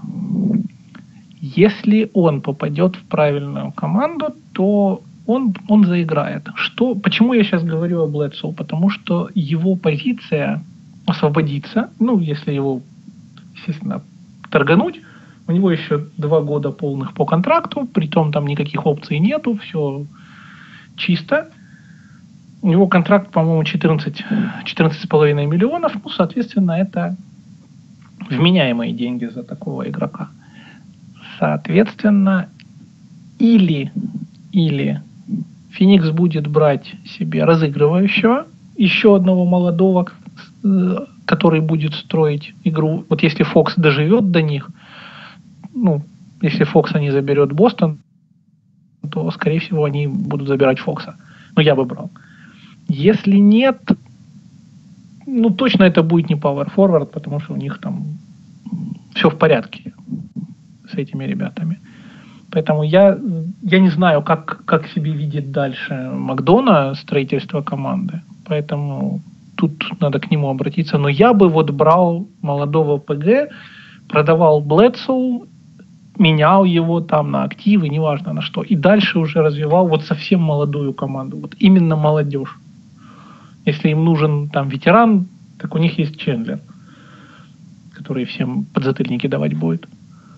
Speaker 2: Если он попадет в правильную команду, то он, он заиграет. Что, почему я сейчас говорю о Блэдсоу? Потому что его позиция освободится, ну, если его, естественно, торгануть. У него еще два года полных по контракту, притом там никаких опций нету, все чисто. У него контракт, по-моему, четырнадцать четырнадцать с половиной миллионов. Ну, соответственно, это вменяемые деньги за такого игрока. Соответственно, или, или Феникс будет брать себе разыгрывающего, еще одного молодого, который будет строить игру. Вот если Фокс доживет до них, ну, если Фокса не заберет Бостон, то, скорее всего, они будут забирать Фокса. Но я бы брал. Если нет, ну, точно это будет не Power Forward, потому что у них там все в порядке с этими ребятами. Поэтому я, я не знаю, как, как себе видит дальше Макдона строительство команды. Поэтому тут надо к нему обратиться. Но я бы вот брал молодого ПГ, продавал Блэдсоу, менял его там на активы, неважно на что. И дальше уже развивал вот совсем молодую команду. Вот именно молодежь. Если им нужен там ветеран, так у них есть Чендлер, который всем подзатыльники давать будет.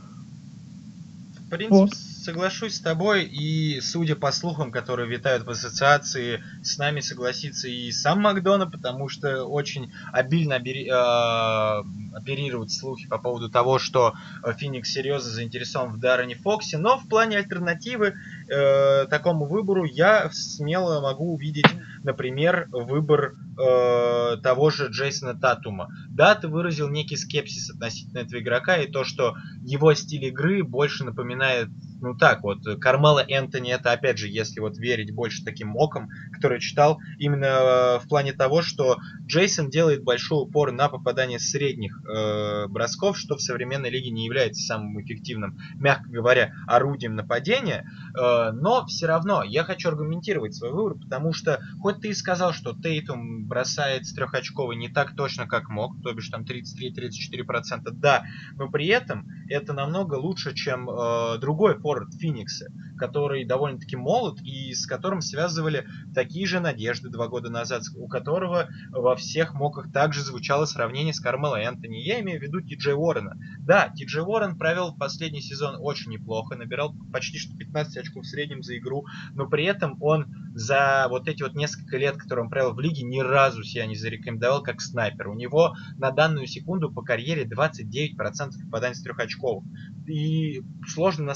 Speaker 1: В принципе, вот. Соглашусь с тобой, и судя по слухам, которые витают в ассоциации, с нами согласится и сам Макдона, потому что очень обильно обери, э, оперируют слухи по поводу того, что Феникс серьезно заинтересован в Даррене Фоксе, но в плане альтернативы э, такому выбору я смело могу увидеть, например, выбор э, того же Джейсона Татума. Да, ты выразил некий скепсис относительно этого игрока, и то, что его стиль игры больше напоминает, ну так вот, Кармело Энтони, это опять же, если вот верить больше таким оком, который читал, именно в плане того, что Джейсон делает большой упор на попадание средних э, бросков, что в современной лиге не является самым эффективным, мягко говоря, орудием нападения, э, но все равно я хочу аргументировать свой выбор, потому что, хоть ты и сказал, что Тейтум бросает с трехочковой не так точно, как мог, то бишь там тридцать три - тридцать четыре процента, да, но при этом это намного лучше, чем э, другой форвард Феникса, который довольно-таки молод и с которым связывали такие же надежды два года назад, у которого во всех моках также звучало сравнение с Кармело Энтони. Я имею в виду Ти Джей Уоррена. Да, Ти Джей Уоррен провел последний сезон очень неплохо, набирал почти что пятнадцать очков в среднем за игру, но при этом он за вот эти вот несколько лет, которые он провел в лиге, ни разу себя не зарекомендовал как снайпер. У него на данную секунду по карьере двадцать девять процентов попаданий с трехочковых. И сложно на самом деле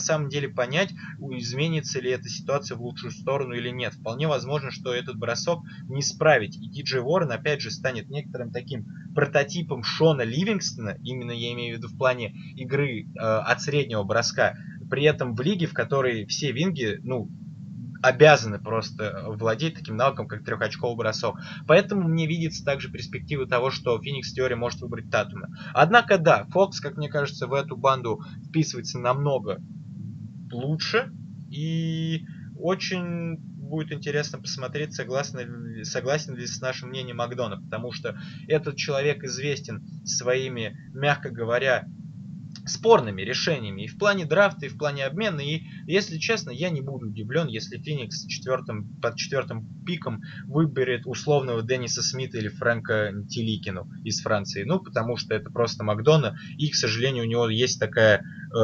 Speaker 1: деле понять, изменится ли эта ситуация в лучшую сторону или нет. Вполне возможно, что этот бросок не справить. И Ти Джей Уоррен, опять же, станет некоторым таким прототипом Шона Ливингстона, именно я имею в виду в плане игры э, от среднего броска, при этом в лиге, в которой все винги, ну, обязаны просто владеть таким навыком, как трехочковый бросок. Поэтому мне видится также перспектива того, что Феникс в теории может выбрать Татума. Однако да, Фокс, как мне кажется, в эту банду вписывается намного лучше. И очень будет интересно посмотреть, согласен, согласен ли с нашим мнением Макдона. Потому что этот человек известен своими, мягко говоря, спорными решениями и в плане драфта, и в плане обмена. И, если честно, я не буду удивлен, если Феникс четвертым, под четвертым пиком выберет условного Денниса Смита или Фрэнка Тиликину из Франции. Ну, потому что это просто Макдона, и, к сожалению, у него есть такая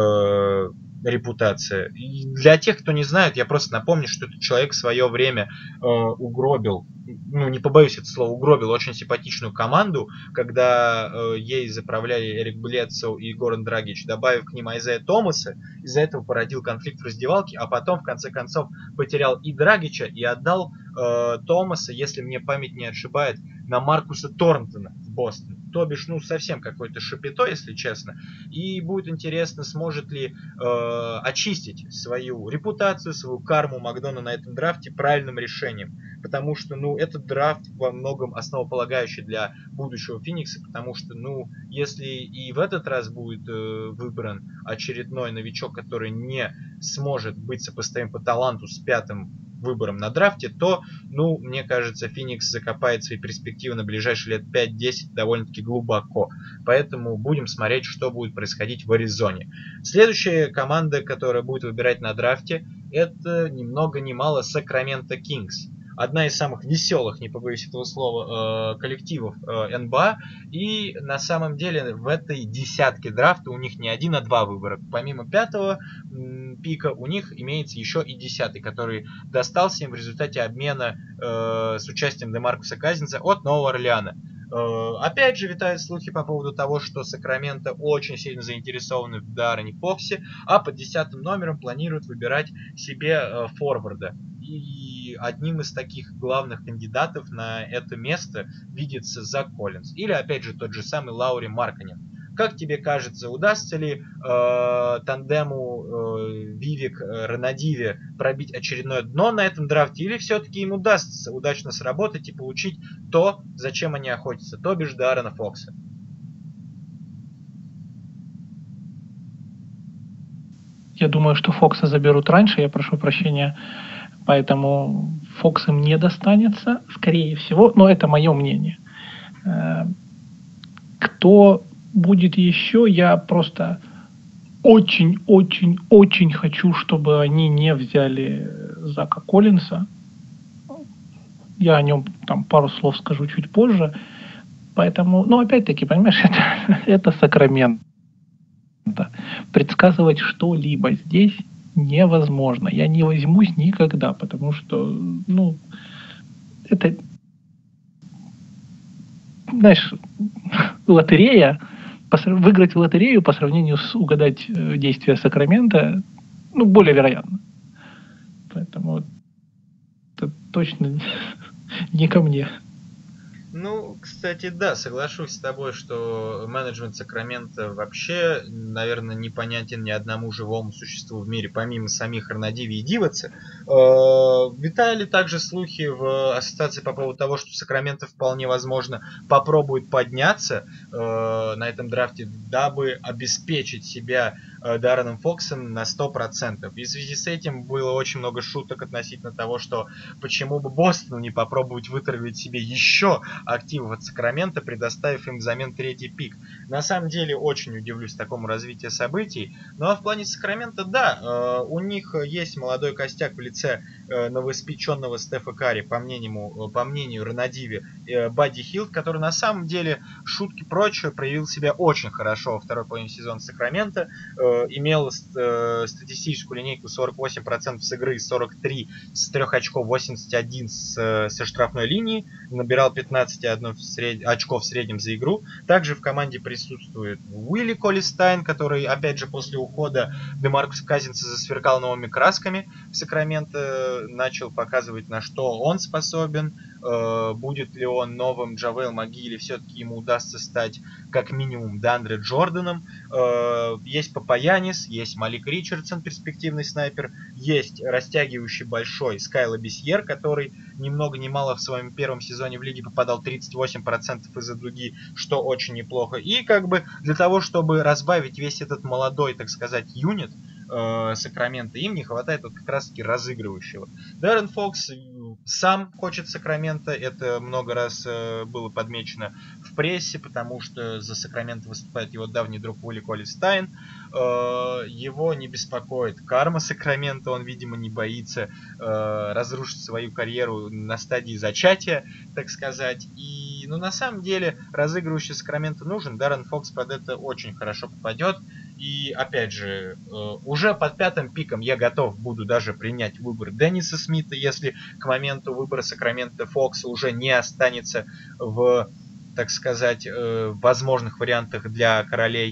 Speaker 1: э, репутация. И для тех, кто не знает, я просто напомню, что этот человек в свое время э, угробил, ну, не побоюсь это слова, угробил очень симпатичную команду, когда э, ей заправляли Эрик Бледсоу и Горан Драгич, добавив к ним Айзея Томаса. Из-за этого породил конфликт в раздевалке, а потом, в конце концов, потерял и Драгича, и отдал э, Томаса, если мне память не ошибает, на Маркуса Торнтона в Бостон. То бишь, ну, совсем какое-то шапито, если честно. И будет интересно, сможет ли э, очистить свою репутацию, свою карму Макдона на этом драфте правильным решением. Потому что, ну, этот драфт во многом основополагающий для будущего Феникса, потому что, ну, если и в этот раз будет э, выбран очередной новичок, который не сможет быть сопоставим по таланту с пятым выбором на драфте, то, ну, мне кажется, Феникс закопает свои перспективы на ближайшие лет пять-десять довольно-таки глубоко. Поэтому будем смотреть, что будет происходить в Аризоне. Следующая команда, которая будет выбирать на драфте, это ни много ни мало Сакраменто Кингс. Одна из самых веселых, не побоюсь этого слова, коллективов эн би эй. И на самом деле в этой десятке драфта у них не один, а два выбора. Помимо пятого пика у них имеется еще и десятый, который достался им в результате обмена э, с участием Демаркуса Казинца от Нового Орлеана. Э, опять же витают слухи по поводу того, что Сакраменто очень сильно заинтересованы в Даррене Фоксе, а под десятым номером планируют выбирать себе э, форварда. И одним из таких главных кандидатов на это место видится Зак Коллинз. Или опять же тот же самый Лаури Маркканен. Как тебе кажется, удастся ли э, тандему э, Вивик-Ранадиве пробить очередное дно на этом драфте, или все-таки им удастся удачно сработать и получить то, зачем они охотятся, то бишь Даррена Фокса?
Speaker 2: Я думаю, что Фокса заберут раньше, я прошу прощения, поэтому Фокс им не достанется, скорее всего, но это мое мнение. Кто будет еще, я просто очень-очень-очень хочу, чтобы они не взяли Зака Коллинса. Я о нем там пару слов скажу чуть позже. Поэтому, ну, опять-таки, понимаешь, это, это Сакраменто. Предсказывать что-либо здесь невозможно. Я не возьмусь никогда, потому что, ну, это, знаешь, лотерея, выиграть в лотерею по сравнению с угадать действия Сакрамента, ну, более вероятно. Поэтому это точно не ко мне.
Speaker 1: Ну, кстати, да, соглашусь с тобой, что менеджмент Сакрамента вообще, наверное, непонятен ни одному живому существу в мире, помимо самих Ранадиви и Диваца. Витали также слухи в ассоциации по поводу того, что Сакраменто вполне возможно попробует подняться на этом драфте, дабы обеспечить себя Дарреном Фоксом на сто процентов. И в связи с этим было очень много шуток относительно того, что почему бы Бостону не попробовать вытравить себе еще активов от Сакрамента, предоставив им взамен третий пик. На самом деле очень удивлюсь такому развитию событий. Ну а в плане Сакрамента, да, э, у них есть молодой костяк в лице э, новоиспеченного Стефа Карри, по мнению, по мнению Ронадиви, э, Бадди Хилд, который на самом деле, шутки прочее, проявил себя очень хорошо во второй половине сезона Сакраменто, э, имел э, статистическую линейку сорок восемь процентов с игры, сорок три с трех очков, восемьдесят один с, со штрафной линии, набирал пятнадцать целых одна десятая сред... очков в среднем за игру. Также в команде присутствует Уилли Колли-Стайн, который, опять же, после ухода Демаркуса Казинса засверкал новыми красками в Сакраменто, начал показывать, на что он способен, э, будет ли он новым Джавейл Маги, или все-таки ему удастся стать как минимум Деандре Джорданом. Э, есть Папаянис, есть Малик Ричардсон, перспективный снайпер, есть растягивающий большой Скайло Бисьер, который ни много ни мало в своем первом сезоне в лиге попадал тридцать восемь процентов из-за дуги, что очень неплохо. И как бы для того, чтобы разбавить весь этот молодой, так сказать, юнит э, Сакраменто, им не хватает вот как раз-таки разыгрывающего. Дэрон Фокс сам хочет Сакраменто, это много раз э, было подмечено в прессе, потому что за Сакраменто выступает его давний друг Уилли Колли-Стайн. Э, его не беспокоит карма Сакраменто, он, видимо, не боится э, разрушить свою карьеру на стадии зачатия, так сказать. И, ну, на самом деле, разыгрывающий Сакраменто нужен, Дэрон Фокс под это очень хорошо попадет. И, опять же, уже под пятым пиком я готов буду даже принять выбор Денниса Смита, если к моменту выбора Сакраменто Фокса уже не останется в, так сказать, возможных вариантах для королей.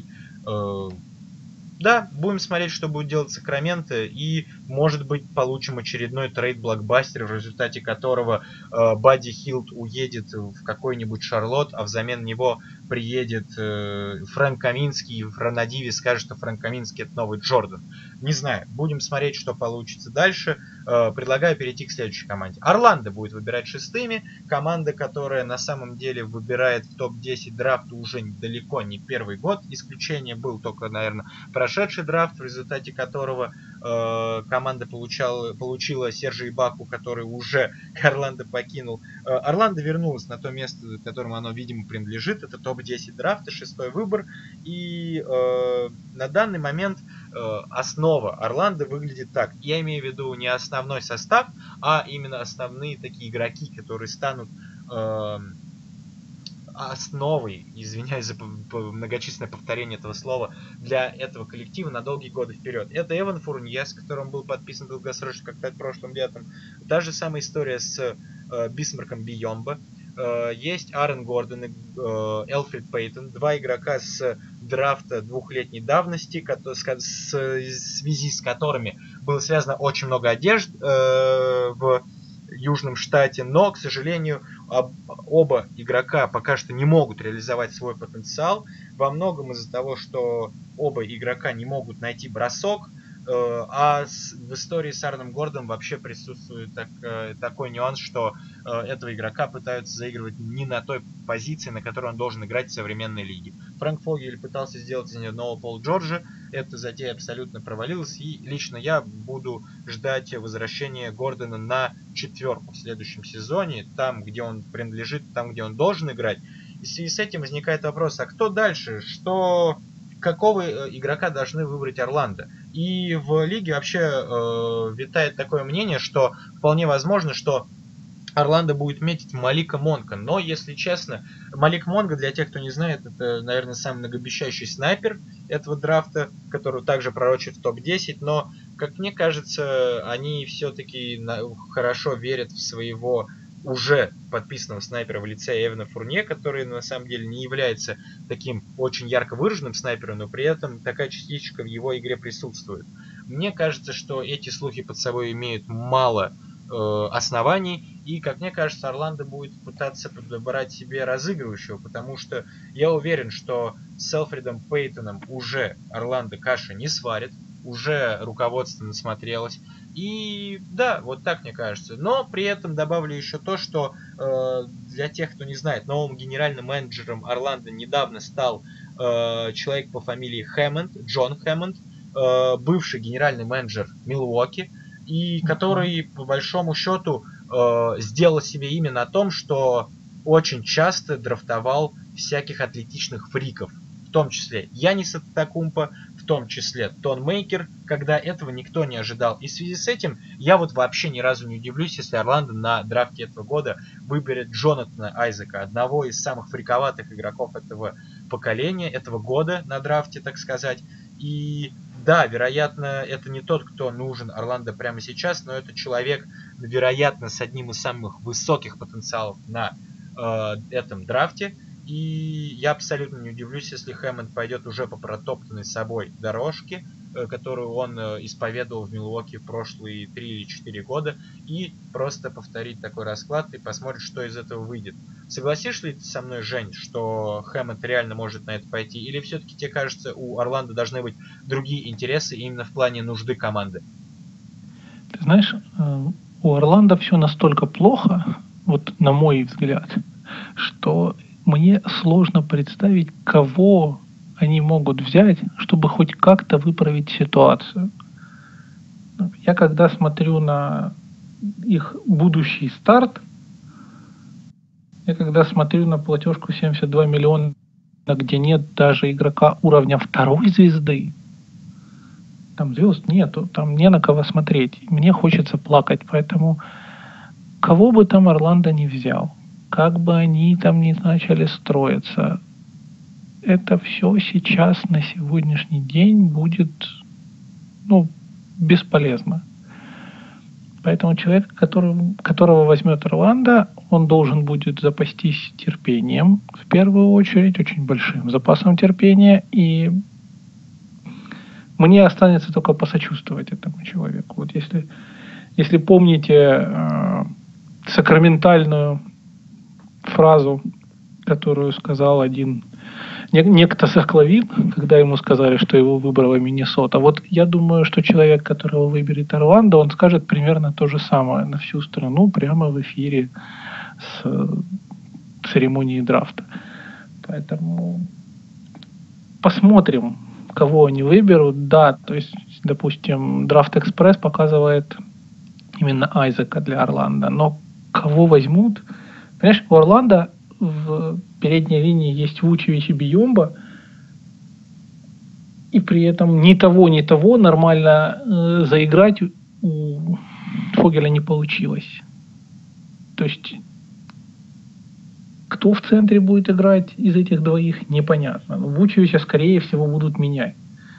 Speaker 1: Да, будем смотреть, что будет делать Сакраменто, и, может быть, получим очередной трейд-блокбастер, в результате которого э, Бадди Хилд уедет в какой-нибудь Шарлотт, а взамен него приедет э, Фрэнк Каминский, и в Ронадиви скажет, что Фрэнк Каминский — это новый Джордан. Не знаю, будем смотреть, что получится дальше. Э, предлагаю перейти к следующей команде. Орландо будет выбирать шестыми, команда, которая на самом деле выбирает в топ десять драфта уже далеко не первый год. Исключение был только, наверное, прошедший драфт, в результате которого э, команда получала, получила Сержа Ибаку, который уже Орландо покинул. Э, Орландо вернулась на то место, которому оно, видимо, принадлежит. Это топ десять драфта, шестой выбор. И э, на данный момент э, основа Орландо выглядит так. Я имею в виду не основной состав, а именно основные такие игроки, которые станут э, основой, извиняюсь за многочисленное повторение этого слова, для этого коллектива на долгие годы вперед. Это Эван Фурнье, с которым был подписан долгосрочный контракт прошлым летом. Та же самая история с э, Бисмарком Бийомбо. Э, есть Аарон Гордон и э, Элфрид Пейтон, два игрока с драфта двухлетней давности, с, с, в связи с которыми было связано очень много одежд э, в Южном штате, но, к сожалению, об, оба игрока пока что не могут реализовать свой потенциал, во многом из-за того, что оба игрока не могут найти бросок, э, а с, в истории с Аароном Гордоном вообще присутствует так, э, такой нюанс, что э, этого игрока пытаются заигрывать не на той позиции, на которой он должен играть в современной лиге. Фрэнк Фогель пытался сделать из него нового Пол Джорджа, эта затея абсолютно провалилась, и лично я буду ждать возвращения Гордона на четверку в следующем сезоне, там, где он принадлежит, там, где он должен играть. И в связи с этим возникает вопрос, а кто дальше? Что, какого игрока должны выбрать Орландо? И в лиге вообще э, витает такое мнение, что вполне возможно, что Орландо будет метить Малика Монка. Но, если честно, Малик Монка, для тех, кто не знает, это, наверное, самый многообещающий снайпер этого драфта, который также пророчит в топ десять. Но, как мне кажется, они все-таки хорошо верят в своего уже подписанного снайпера в лице Эвана Фурнье, который на самом деле не является таким очень ярко выраженным снайпером, но при этом такая частичка в его игре присутствует. Мне кажется, что эти слухи под собой имеют мало оснований, и, как мне кажется, Орландо будет пытаться подобрать себе разыгрывающего, потому что я уверен, что с Элфридом Пейтоном уже Орландо каша не сварит, уже руководство насмотрелось, и да, вот так мне кажется. Но при этом добавлю еще то, что э, для тех, кто не знает, новым генеральным менеджером Орландо недавно стал э, человек по фамилии Хэммонд, Джон Хэммонд, э, бывший генеральный менеджер Милуоки, и который, по большому счету, э, сделал себе имя на том, что очень часто драфтовал всяких атлетичных фриков, в том числе Янис Антетокумпо, в том числе Тон Мейкер, когда этого никто не ожидал. И в связи с этим я вот вообще ни разу не удивлюсь, если Орландо на драфте этого года выберет Джонатана Айзека, одного из самых фриковатых игроков этого поколения, этого года на драфте, так сказать. И да, вероятно, это не тот, кто нужен Орландо прямо сейчас, но это человек, вероятно, с одним из самых высоких потенциалов на э, этом драфте. И я абсолютно не удивлюсь, если Хэммонд пойдет уже по протоптанной собой дорожке, э, которую он э, исповедовал в Милуоки в прошлые три или четыре года, и просто повторит такой расклад и посмотрит, что из этого выйдет. Согласишься ли ты со мной, Жень, что Хэммонд реально может на это пойти? Или все-таки тебе кажется, у Орландо должны быть другие интересы именно в плане нужды команды?
Speaker 2: Ты знаешь, у Орландо все настолько плохо, вот на мой взгляд, что мне сложно представить, кого они могут взять, чтобы хоть как-то выправить ситуацию. Я когда смотрю на их будущий старт, я когда смотрю на платежку семьдесят два миллиона, где нет даже игрока уровня второй звезды, там звезд нету, там не на кого смотреть. Мне хочется плакать, поэтому кого бы там Орландо не взял, как бы они там ни начали строиться, это все сейчас на сегодняшний день будет, ну, бесполезно. Поэтому человек, который, которого возьмет Орландо, он должен будет запастись терпением, в первую очередь, очень большим запасом терпения, и мне останется только посочувствовать этому человеку. Вот если, если помните э, сакраментальную фразу, которую сказал один некто Сокловин, когда ему сказали, что его выбрала Миннесота. Вот я думаю, что человек, которого выберет Орландо, он скажет примерно то же самое на всю страну прямо в эфире с церемонии драфта. Поэтому посмотрим, кого они выберут. Да, то есть, допустим, Draft Express показывает именно Айзека для Орландо, но кого возьмут? Понимаешь, у Орландо в передней линии есть Вучевич и Биомба, и при этом ни того, ни того нормально э, заиграть у Фогеля не получилось. То есть, кто в центре будет играть из этих двоих, непонятно. Вучевича, скорее всего, будут менять.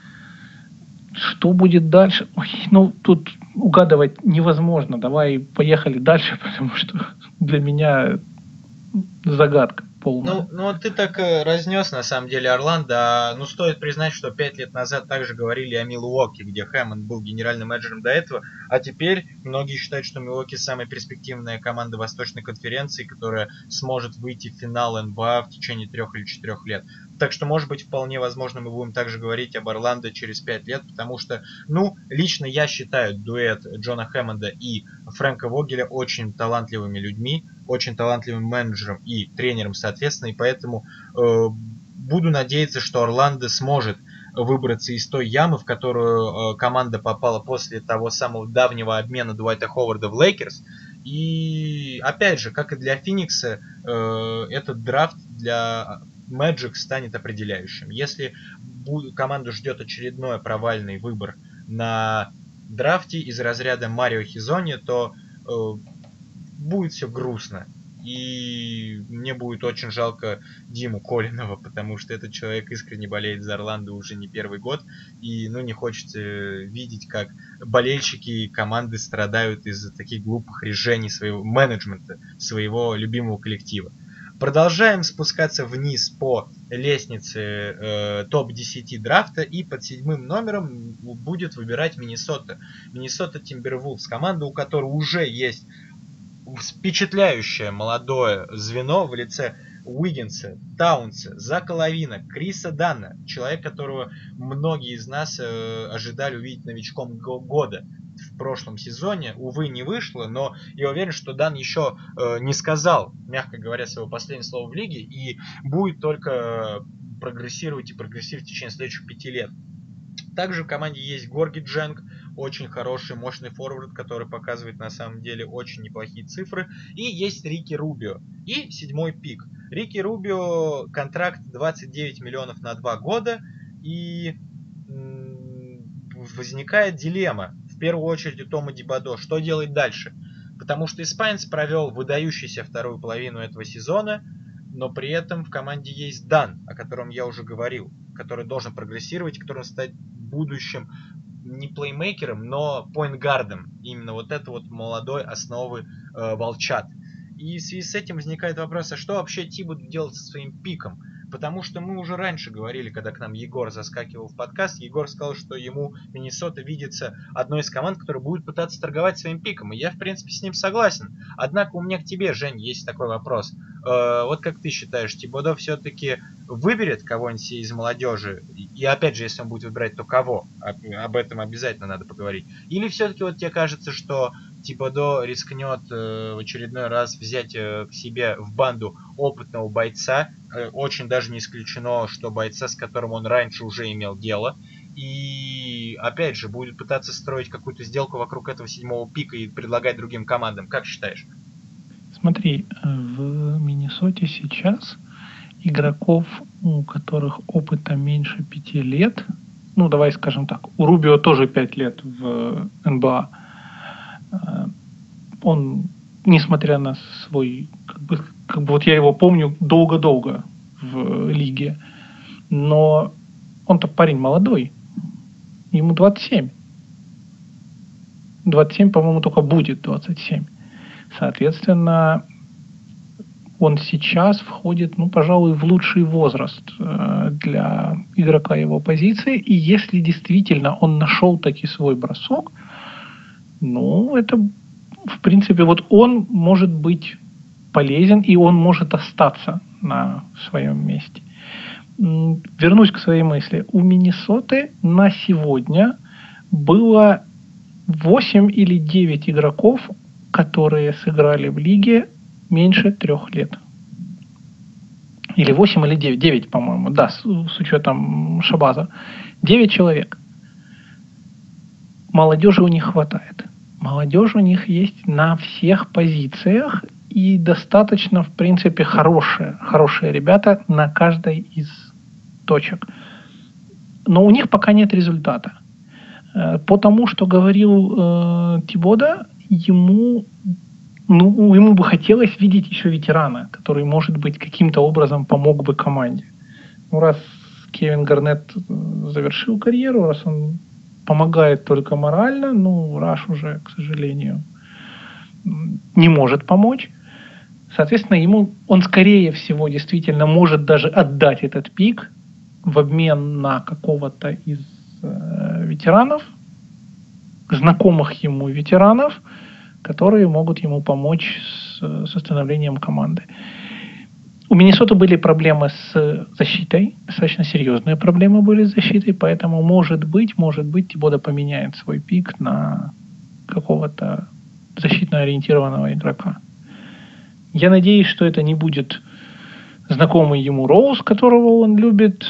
Speaker 2: Что будет дальше? Ой, ну, тут угадывать невозможно. Давай поехали дальше, потому что для меня загадка полная.
Speaker 1: Ну, ну ты так разнес на самом деле Орландо. Ну, стоит признать, что пять лет назад также говорили о Милуоки, где Хэммонд был генеральным менеджером до этого, а теперь многие считают, что Милуоки самая перспективная команда Восточной конференции, которая сможет выйти в финал эн би эй в течение трех или четырех лет. Так что, может быть, вполне возможно, мы будем также говорить об Орландо через пять лет, потому что, ну, лично я считаю дуэт Джона Хэммонда и Фрэнка Вогеля очень талантливыми людьми, очень талантливым менеджером и тренером, соответственно, и поэтому э, буду надеяться, что Орландо сможет выбраться из той ямы, в которую э, команда попала после того самого давнего обмена Дуайта Ховарда в Лейкерс. И, опять же, как и для Феникса, э, этот драфт для Magic станет определяющим. Если команду ждет очередной провальный выбор на драфте из разряда Марио Хизони, то э, будет все грустно. И мне будет очень жалко Диму Колинова, потому что этот человек искренне болеет за Орландо уже не первый год. И ну, не хочется видеть, как болельщики команды страдают из-за таких глупых решений своего менеджмента, своего любимого коллектива. Продолжаем спускаться вниз по лестнице э, топ десять драфта, и под седьмым номером будет выбирать Миннесота. Миннесота Тимбервулфс, команда, у которой уже есть впечатляющее молодое звено в лице Уиггинса, Таунса, Зака Лавина, Криса Данна, человек, которого многие из нас э, ожидали увидеть новичком года в прошлом сезоне. Увы, не вышло, но я уверен, что Дан еще э, не сказал, мягко говоря, своего последнего слова в лиге и будет только прогрессировать и прогрессировать в течение следующих пяти лет. Также в команде есть Горги Дженк, очень хороший, мощный форвард, который показывает на самом деле очень неплохие цифры. И есть Рики Рубио. И седьмой пик. Рики Рубио, контракт двадцать девять миллионов на два года. И возникает дилемма. В первую очередь у Тома Дибадо. Что делать дальше? Потому что испанец провел выдающуюся вторую половину этого сезона, но при этом в команде есть Дан, о котором я уже говорил, который должен прогрессировать, который стать будущим не плеймейкером, но поинтгардом. Именно вот это вот молодой основы э, волчат. И в связи с этим возникает вопрос, а что вообще Ти будет делать со своим пиком? Потому что мы уже раньше говорили, когда к нам Егор заскакивал в подкаст, Егор сказал, что ему Миннесота видится одной из команд, которая будет пытаться торговать своим пиком. И я, в принципе, с ним согласен. Однако у меня к тебе, Жень, есть такой вопрос. Э, вот как ты считаешь, Тибодо все-таки выберет кого-нибудь из молодежи? И опять же, если он будет выбирать, то кого? Об этом обязательно надо поговорить. Или все-таки вот тебе кажется, что Тибодо рискнет э, в очередной раз взять э, к себе в банду опытного бойца? Э, очень даже не исключено, что бойца, с которым он раньше уже имел дело. И опять же, будет пытаться строить какую-то сделку вокруг этого седьмого пика и предлагать другим командам. Как считаешь?
Speaker 2: Смотри, в Миннесоте сейчас игроков, у которых опыта меньше пяти лет, ну давай скажем так, у Рубио тоже пять лет в эн бэ а, он, несмотря на свой, как бы, как бы вот я его помню долго-долго в лиге, но он-то парень молодой, ему двадцать семь. двадцать семь, по-моему, только будет двадцать семь. Соответственно, он сейчас входит, ну, пожалуй, в лучший возраст э, для игрока его позиции. И если действительно он нашел таки свой бросок, ну, это, в принципе, вот он может быть полезен, и он может остаться на своем месте. Вернусь к своей мысли. У Миннесоты на сегодня было восемь или девять игроков, которые сыграли в лиге меньше трех лет. Или восемь, или девять. девять, по-моему, да, с, с учетом Шабаза. девять человек. Молодежи у них хватает. Молодежь у них есть на всех позициях. И достаточно, в принципе, хорошие, хорошие ребята на каждой из точек. Но у них пока нет результата. По тому, что говорил э, Тибодо, ему, ну, ему бы хотелось видеть еще ветерана, который, может быть, каким-то образом помог бы команде. Ну, раз Кевин Гарнетт завершил карьеру, раз он помогает только морально, ну, Раш уже, к сожалению, не может помочь. Соответственно, ему он, скорее всего, действительно может даже отдать этот пик в обмен на какого-то из э, ветеранов, знакомых ему ветеранов, которые могут ему помочь с, с восстановлением команды. У Миннесоты были проблемы с защитой, достаточно серьезные проблемы были с защитой, поэтому, может быть, может быть, Тибодо поменяет свой пик на какого-то защитно ориентированного игрока. Я надеюсь, что это не будет знакомый ему Роуз, которого он любит,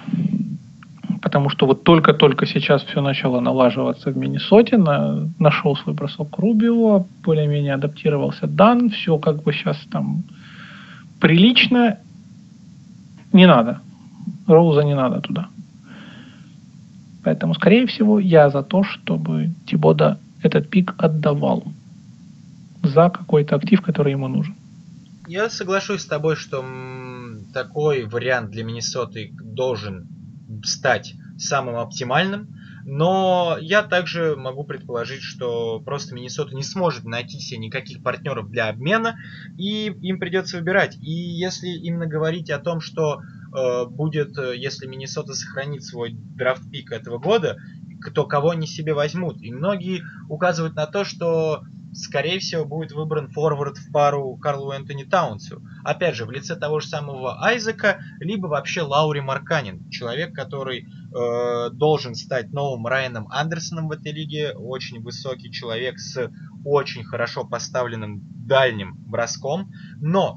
Speaker 2: потому что вот только-только сейчас все начало налаживаться в Миннесоте, на, нашел свой бросок Рубио, более-менее адаптировался Дан, все как бы сейчас там прилично. Не надо. Роуза не надо туда. Поэтому, скорее всего, я за то, чтобы Тибодо этот пик отдавал за какой-то актив, который ему нужен.
Speaker 1: Я соглашусь с тобой, что м, такой вариант для Миннесоты должен стать самым оптимальным, но я также могу предположить, что просто Миннесота не сможет найти себе никаких партнеров для обмена, и им придется выбирать. И если именно говорить о том, что э, будет, если Миннесота сохранит свой драфт-пик этого года, то кого они себе возьмут. И многие указывают на то, что скорее всего будет выбран форвард в пару Карлу Энтони Таунсу. Опять же, в лице того же самого Айзека, либо вообще Лаури Маркканен. Человек, который э, должен стать новым Райаном Андерсоном в этой лиге. Очень высокий человек с очень хорошо поставленным дальним броском. Но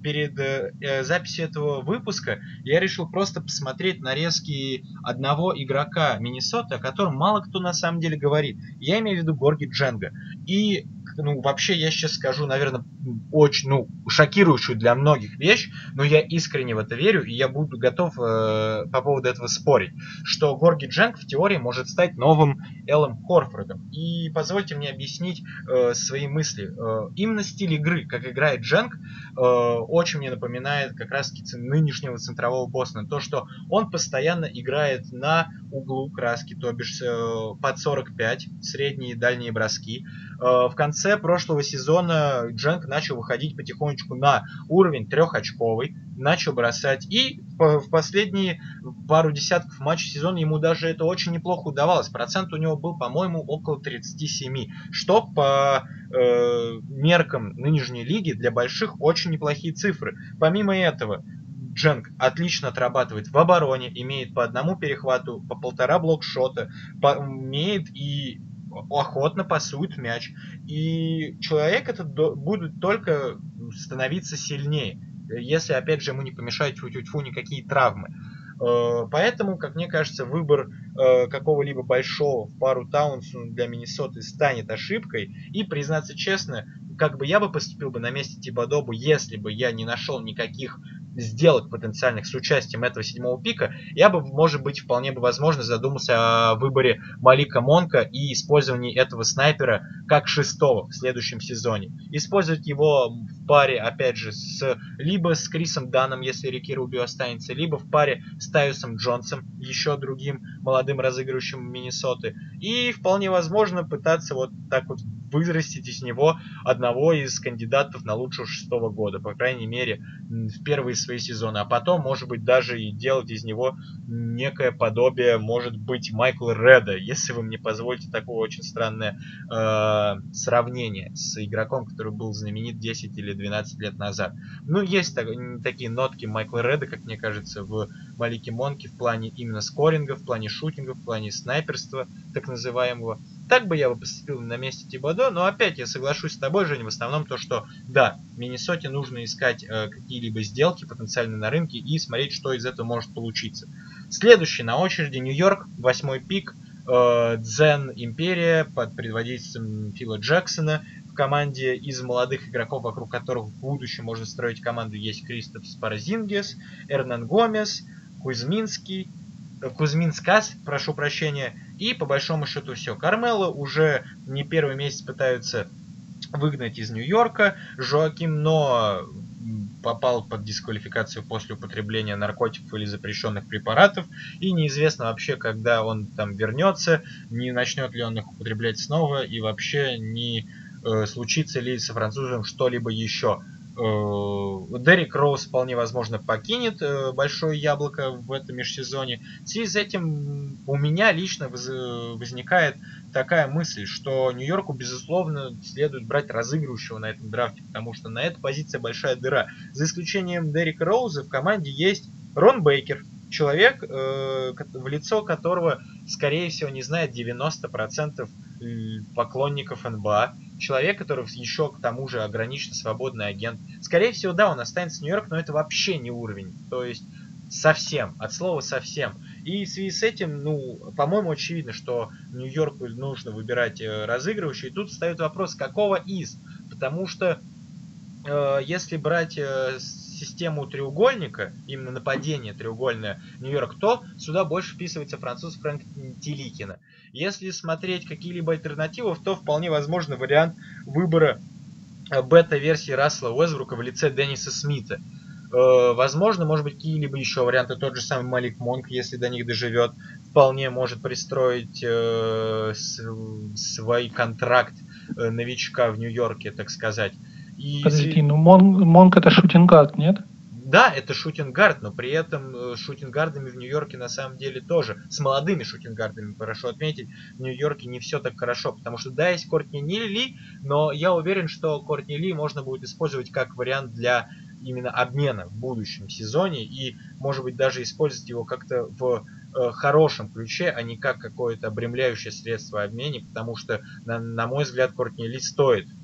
Speaker 1: перед э, записью этого выпуска я решил просто посмотреть нарезки одного игрока Миннесоты, о котором мало кто на самом деле говорит. Я имею в виду Горги Дженга. И ну, вообще, я сейчас скажу, наверное, очень, ну, шокирующую для многих вещь, но я искренне в это верю, и я буду готов э, по поводу этого спорить, что Горги Дженг в теории может стать новым Эллом Хорфордом. И позвольте мне объяснить э, свои мысли. Э, именно стиль игры, как играет Дженг, э, очень мне напоминает как раз нынешнего центрового Бостона. То, что он постоянно играет на углу краски, то бишь э, под сорок пять, средние и дальние броски. Э, в конце прошлого сезона Дженг начал выходить потихонечку на уровень трехочковый, начал бросать, и в последние пару десятков матчей сезона ему даже это очень неплохо удавалось. Процент у него был, по-моему, около тридцать семь, что по э, меркам нынешней лиги для больших очень неплохие цифры. Помимо этого, Дженг отлично отрабатывает в обороне, имеет по одному перехвату, по полтора блокшота, по, умеет и охотно пасует мяч. И человек этот до, будет только становиться сильнее, если, опять же, ему не помешают тьфу-тьфу никакие травмы. Поэтому, как мне кажется, выбор какого-либо большого в пару Таунсу для Миннесоты станет ошибкой. И, признаться честно, как бы я бы поступил бы на месте Тибодобу, если бы я не нашел никаких сделок потенциальных с участием этого седьмого пика, я бы, может быть, вполне бы возможно задумался о выборе Малика Монка и использовании этого снайпера как шестого в следующем сезоне. Использовать его в паре, опять же, с либо с Крисом Данном, если Рики Рубио останется, либо в паре с Тайусом Джонсом, еще другим молодым разыгрывающим Миннесоты. И вполне возможно пытаться вот так вот вырастить из него одного из кандидатов на лучшего шестого года, по крайней мере, в первые свои сезоны, а потом, может быть, даже и делать из него некое подобие, может быть, Майкла Реда, если вы мне позволите такое очень странное э, сравнение с игроком, который был знаменит десять или двенадцать лет назад. Ну, есть так, такие нотки Майкла Реда, как мне кажется, в Малике Монке в плане именно скоринга, в плане шутинга, в плане снайперства, так называемого. Так бы я бы поступил на месте Тибодо, но опять я соглашусь с тобой, Женя, в основном то, что да, Миннесоте нужно искать э, какие-либо сделки потенциально на рынке и смотреть, что из этого может получиться. Следующий на очереди Нью-Йорк, восьмой пик, э, Дзен Империя под предводительством Фила Джексона. В команде из молодых игроков, вокруг которых в будущем можно строить команду, есть Кристофс Парзингес, Эрнан Гомес, Кузьминский, Кузьминскас, прошу прощения, и по большому счету все. Кармело уже не первый месяц пытаются выгнать из Нью-Йорка. Жоаким Ноа попал под дисквалификацию после употребления наркотиков или запрещенных препаратов, и неизвестно вообще, когда он там вернется, не начнет ли он их употреблять снова, и вообще не э, случится ли со французом что-либо еще. Деррик Роуз вполне возможно покинет Большое Яблоко в этом межсезоне. В связи с этим у меня лично возникает такая мысль, что Нью-Йорку, безусловно, следует брать разыгрывающего на этом драфте, потому что на этой позиции большая дыра. За исключением Деррика Роуза в команде есть Рон Бейкер, человек, в лицо которого, скорее всего, не знает девяносто процентов поклонников эн бэ а. Человек, который еще к тому же ограниченно свободный агент. Скорее всего, да, он останется в Нью-Йорк, но это вообще не уровень. То есть совсем, от слова совсем. И в связи с этим, ну, по-моему, очевидно, что Нью-Йорку нужно выбирать разыгрывающий. И тут встает вопрос, какого из? Потому что э, если брать э, систему треугольника, именно нападение треугольное Нью-Йорк, то сюда больше вписывается француз Фрэнк Тиликина. Если смотреть какие-либо альтернативы, то вполне возможно вариант выбора бета-версии Рассела Уэсбрука в лице Денниса Смита. Э, возможно, может быть, какие-либо еще варианты. Тот же самый Малик Монк, если до них доживет, вполне может пристроить э, свой контракт э, новичка в Нью-Йорке, так сказать. И
Speaker 2: Подожди, ну Монк, Монк это шутингард, нет?
Speaker 1: Да, это шутингард, но при этом шутингардами в Нью-Йорке на самом деле тоже, с молодыми шутингардами, хорошо отметить, в Нью-Йорке не все так хорошо, потому что да, есть Кортни Ли, но я уверен, что Кортни Ли можно будет использовать как вариант для именно обмена в будущем сезоне, и может быть даже использовать его как-то в э, хорошем ключе, а не как какое-то обремляющее средство обмене, потому что, на, на мой взгляд, Кортни Ли стоит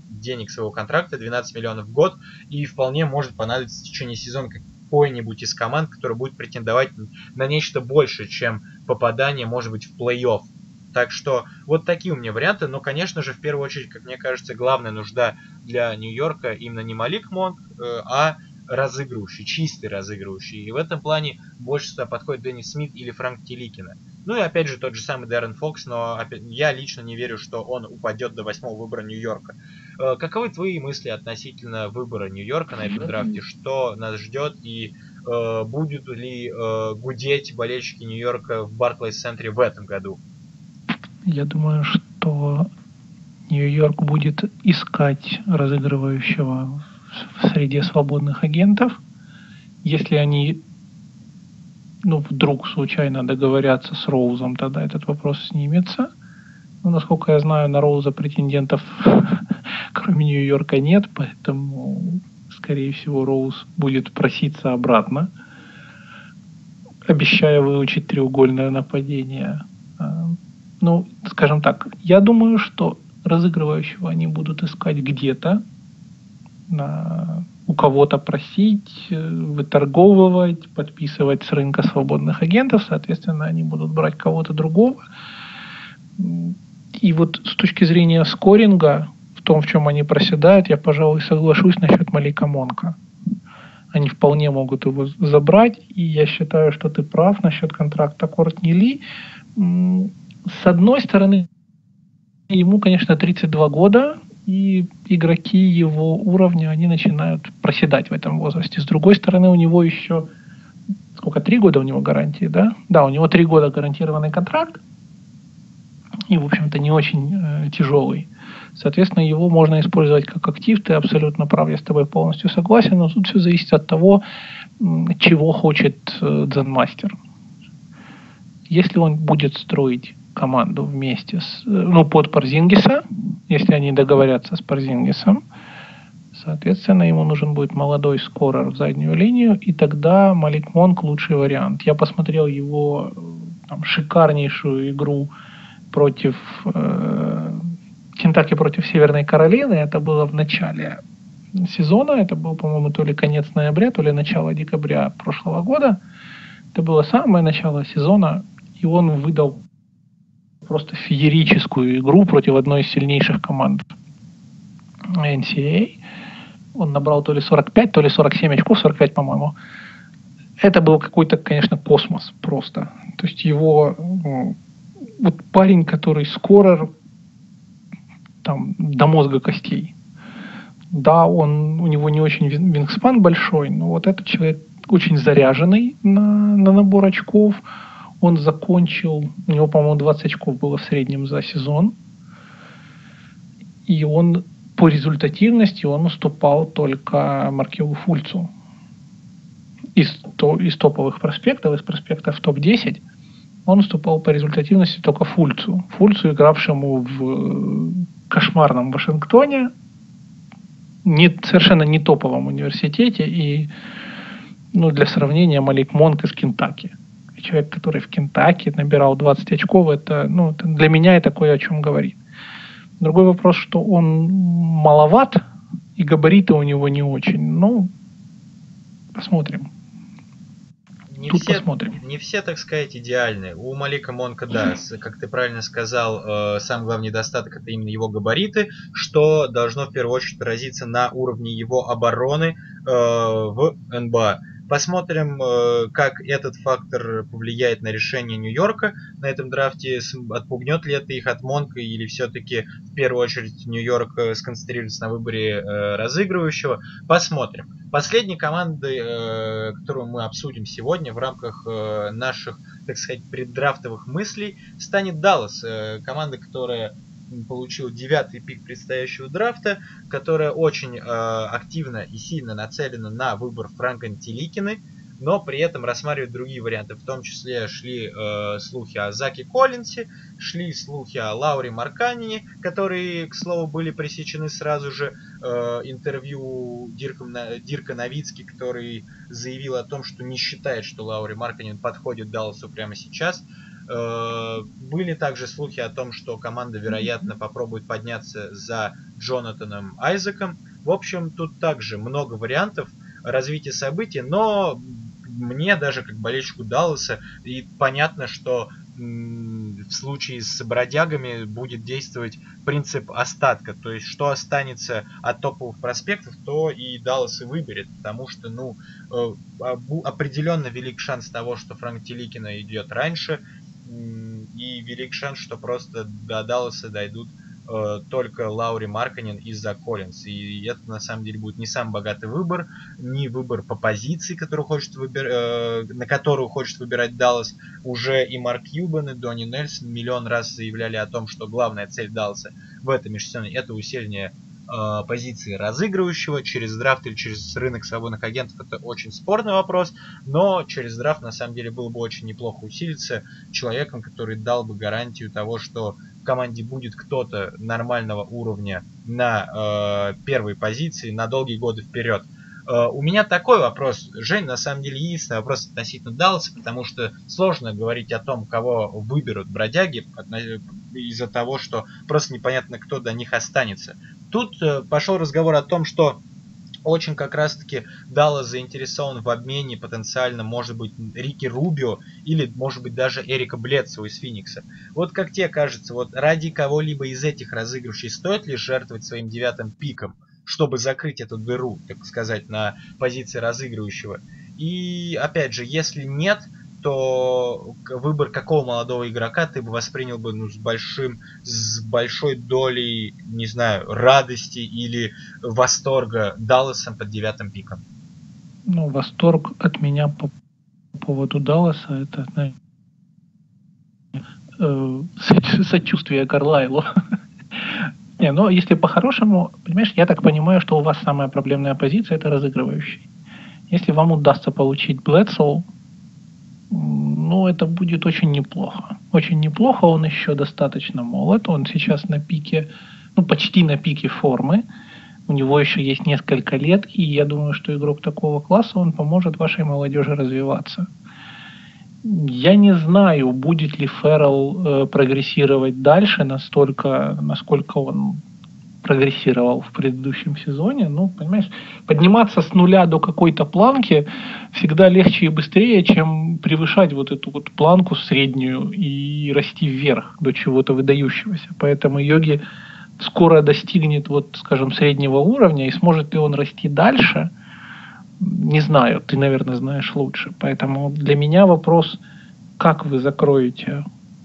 Speaker 1: денег своего контракта, двенадцать миллионов в год, и вполне может понадобиться в течение сезона какой-нибудь из команд, который будет претендовать на нечто большее, чем попадание, может быть, в плей-офф. Так что вот такие у меня варианты, но, конечно же, в первую очередь, как мне кажется, главная нужда для Нью-Йорка именно не Малик Монк, а разыгрывающий, чистый разыгрывающий. И в этом плане больше сюда подходит Деннис Смит или Франк Тиликина. Ну и опять же тот же самый Дэрон Фокс, но опять, я лично не верю, что он упадет до восьмого выбора Нью-Йорка. Э, каковы твои мысли относительно выбора Нью-Йорка на этом драфте? Что нас ждет и э, будут ли э, гудеть болельщики Нью-Йорка в Барклайс-центре в этом году?
Speaker 2: Я думаю, что Нью-Йорк будет искать разыгрывающего в среде свободных агентов. Если они ну, вдруг случайно договорятся с Роузом, тогда этот вопрос снимется. Но, насколько я знаю, на Роуза претендентов кроме Нью-Йорка нет, поэтому, скорее всего, Роуз будет проситься обратно, обещая выучить треугольное нападение. Ну, скажем так, я думаю, что разыгрывающего они будут искать где-то, на, у кого-то просить, выторговывать, подписывать с рынка свободных агентов, соответственно, они будут брать кого-то другого. И вот с точки зрения скоринга, в том, в чем они проседают, я, пожалуй, соглашусь насчет Малика Монка. Они вполне могут его забрать, и я считаю, что ты прав насчет контракта Кортни Ли. С одной стороны, ему, конечно, тридцать два года, и игроки его уровня, они начинают проседать в этом возрасте. С другой стороны, у него еще, сколько, три года у него гарантии, да? Да, у него три года гарантированный контракт, и, в общем-то, не очень э, тяжелый. Соответственно, его можно использовать как актив, ты абсолютно прав, я с тобой полностью согласен, но тут все зависит от того, чего хочет э, Дзен-мастер. Если он будет строить команду вместе с, ну, под Порзингиса, если они договорятся с Порзингисом, соответственно, ему нужен будет молодой скорер в заднюю линию, и тогда Малик Монк лучший вариант. Я посмотрел его там, шикарнейшую игру против э, Кентаки против Северной Каролины. Это было в начале сезона, это был, по-моему, то ли конец ноября, то ли начало декабря прошлого года. Это было самое начало сезона, и он выдал просто феерическую игру против одной из сильнейших команд эн си эй эй. Он набрал то ли сорок пять, то ли сорок семь очков, сорок пять, по-моему. Это был какой-то, конечно, космос просто. То есть его вот парень, который скорер там до мозга костей. Да, он, у него не очень вингспан большой, но вот этот человек очень заряженный на, на набор очков. Он закончил, у него, по-моему, двадцать очков было в среднем за сезон. И он по результативности он уступал только Маркелу Фульцу. Из, то, из топовых проспектов, из проспектов топ десять, он уступал по результативности только Фульцу. Фульцу, игравшему в кошмарном Вашингтоне, не, совершенно не топовом университете. И, ну, для сравнения, Малик Монк из Кентаки. Человек, который в Кентаки набирал двадцать очков, это, ну, это для меня это кое о чем говорит. Другой вопрос, что он маловат, и габариты у него не очень. Ну, посмотрим.
Speaker 1: Не
Speaker 2: Тут
Speaker 1: все,
Speaker 2: посмотрим.
Speaker 1: Не все, так сказать, идеальны. У Малика Монка, да, как ты правильно сказал, э, самый главный недостаток — это именно его габариты, что должно в первую очередь отразиться на уровне его обороны э, в эн бэ а. Посмотрим, как этот фактор повлияет на решение Нью-Йорка на этом драфте. Отпугнет ли это их от Монка, или все-таки в первую очередь Нью-Йорк сконцентрируется на выборе разыгрывающего. Посмотрим. Последней командой, которую мы обсудим сегодня в рамках наших, так сказать, преддрафтовых мыслей, станет Даллас. Команда, которая получил девятый пик предстоящего драфта, которая очень э, активно и сильно нацелена на выбор Франка Тиликины, но при этом рассматривает другие варианты. В том числе шли э, слухи о Заке Коллинсе, шли слухи о Лауре Маркканине, которые, к слову, были пресечены сразу же э, интервью Дирком, Дирка Новицки, который заявил о том, что не считает, что Лауре Маркканин подходит Далласу прямо сейчас. Были также слухи о том, что команда, вероятно, попробует подняться за Джонатаном Айзеком. В общем, тут также много вариантов развития событий, но мне даже как болельщику Далласа и понятно, что в случае с бродягами будет действовать принцип остатка. То есть, что останется от топовых проспектов, то и Даллас и выберет. Потому что, ну, определенно велик шанс того, что Франк Тиликина идет раньше. И велик шанс, что просто до Далласа дойдут э, только Лаури Маркканен и Зак Коллинс. И это на самом деле будет не самый богатый выбор, не выбор по позиции, который хочет выбир, э, на которую хочет выбирать Даллас. Уже и Марк Кьюбан, и Донни Нельсон миллион раз заявляли о том, что главная цель Далласа в этом межсезонье — это усиление э, позиции разыгрывающего через драфт или через рынок свободных агентов. Это очень спорный вопрос, но через драфт на самом деле было бы очень неплохо усилиться человеком, который дал бы гарантию того, что в команде будет кто-то нормального уровня на э, первой позиции на долгие годы вперед. Э, у меня такой вопрос, Жень, на самом деле единственный вопрос относительно Далласа, потому что сложно говорить о том, кого выберут бродяги, из-за того, что просто непонятно, кто до них останется. Тут э, пошел разговор о том, что очень как раз-таки Даллас заинтересован в обмене потенциально, может быть, Рики Рубио или, может быть, даже Эрика Бледсоу из Феникса. Вот как тебе кажется, вот ради кого-либо из этих разыгрышей стоит ли жертвовать своим девятым пиком, чтобы закрыть эту дыру, так сказать, на позиции разыгрывающего? И, опять же, если нет, то выбор какого молодого игрока ты бы воспринял бы, ну, с большим, с большой долей, не знаю, радости или восторга Далласом под девятым пиком?
Speaker 2: Ну, восторг от меня по поводу Далласа — это, знаете, э, сочувствие Карлайлу. Не, но если по-хорошему, понимаешь, я так понимаю, что у вас самая проблемная позиция — это разыгрывающий. Если вам удастся получить Бледсоу, ну, это будет очень неплохо. Очень неплохо, он еще достаточно молод, он сейчас на пике, ну, почти на пике формы. У него еще есть несколько лет, и я думаю, что игрок такого класса, он поможет вашей молодежи развиваться. Я не знаю, будет ли Феррелл э, прогрессировать дальше настолько, насколько он прогрессировал в предыдущем сезоне. Ну, понимаешь, подниматься с нуля до какой-то планки всегда легче и быстрее, чем превышать вот эту вот планку среднюю и расти вверх до чего-то выдающегося. Поэтому Йоги скоро достигнет, вот, скажем, среднего уровня, и сможет ли он расти дальше, не знаю, ты, наверное, знаешь лучше. Поэтому для меня вопрос, как вы закроете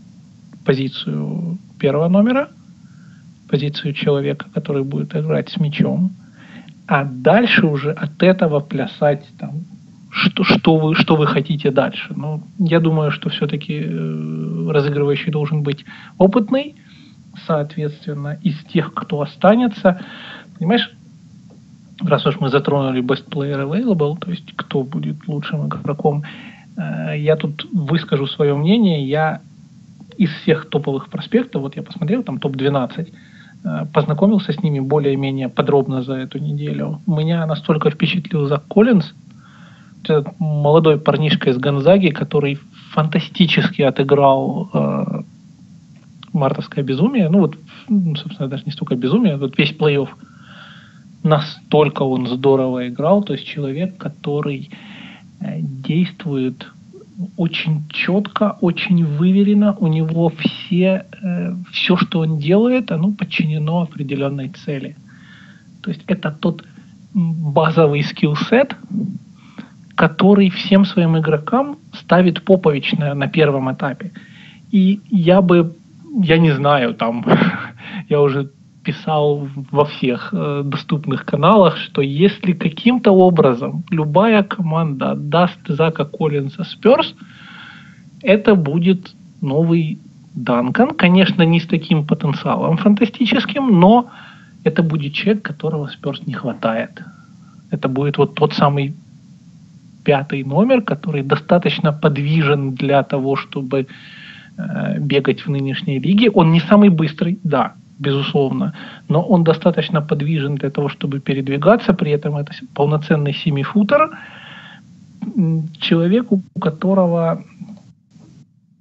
Speaker 2: позицию первого номера, позицию человека, который будет играть с мячом, а дальше уже от этого плясать там, что, что, вы, что вы хотите дальше. Ну, я думаю, что все-таки э, разыгрывающий должен быть опытный, соответственно, из тех, кто останется. Понимаешь, раз уж мы затронули Best Player Available, то есть кто будет лучшим игроком, э, я тут выскажу свое мнение. Я из всех топовых проспектов, вот я посмотрел, там топ двенадцать, познакомился с ними более-менее подробно за эту неделю. Меня настолько впечатлил Зак Коллинс, этот молодой парнишка из Гонзаги, который фантастически отыграл э, мартовское безумие. Ну вот, собственно, даже не столько безумие, вот весь плей-офф. Настолько он здорово играл. То есть человек, который э, действует очень четко, очень выверено. У него все, э, все, что он делает, оно подчинено определенной цели. То есть это тот базовый скиллсет, который всем своим игрокам ставит Попович на, на первом этапе. И я бы, я не знаю, там, я уже писал во всех э, доступных каналах, что если каким-то образом любая команда отдаст Зака Коллинса Спёрс, это будет новый Данкан. Конечно, не с таким потенциалом фантастическим, но это будет человек, которого Спёрс не хватает. Это будет вот тот самый пятый номер, который достаточно подвижен для того, чтобы э, бегать в нынешней лиге. Он не самый быстрый, да, безусловно, но он достаточно подвижен для того, чтобы передвигаться, при этом это полноценный семифутер, человек, у которого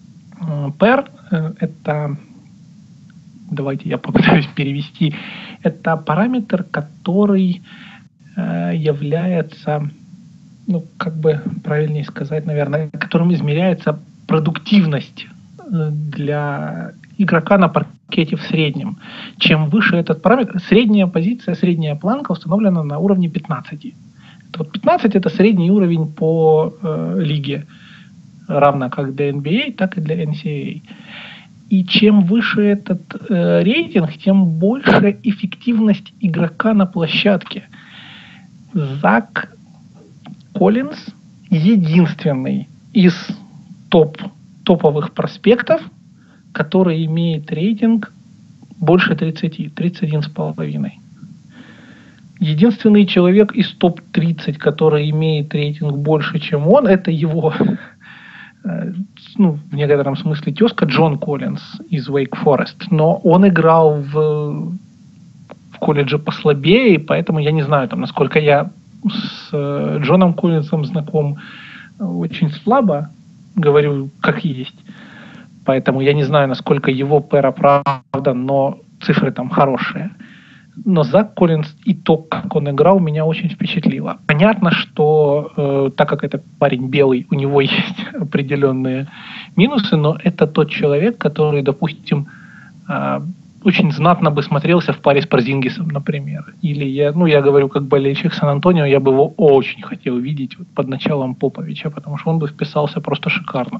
Speaker 2: пэр – это, давайте я попытаюсь перевести, это параметр, который является, ну, как бы правильнее сказать, наверное, которым измеряется продуктивность для игрока на паркете в среднем. Чем выше этот параметр, средняя позиция, средняя планка установлена на уровне пятнадцать. Вот пятнадцать это средний уровень по э, лиге, равно как для эн би эй, так и для эн си эй эй. И чем выше этот э, рейтинг, тем больше эффективность игрока на площадке. Зак Коллинс единственный из топ, топовых проспектов, который имеет рейтинг больше тридцати, тридцать один с половиной. Единственный человек из топ тридцать, который имеет рейтинг больше, чем он, это его, ну, в некотором смысле тезка Джон Коллинс из Wake Forest. Но он играл в, в колледже послабее, и поэтому я не знаю, там, насколько я с Джоном Коллинсом знаком очень слабо, говорю как есть. Поэтому я не знаю, насколько его пэр оправдан, но цифры там хорошие. Но Зак Коллинс и то, как он играл, меня очень впечатлило. Понятно, что э, так как это парень белый, у него есть определенные минусы, но это тот человек, который, допустим, э, очень знатно бы смотрелся в паре с Порзингисом, например. Или я, ну, я говорю, как болельщик Сан-Антонио, я бы его очень хотел видеть вот под началом Поповича, потому что он бы вписался просто шикарно.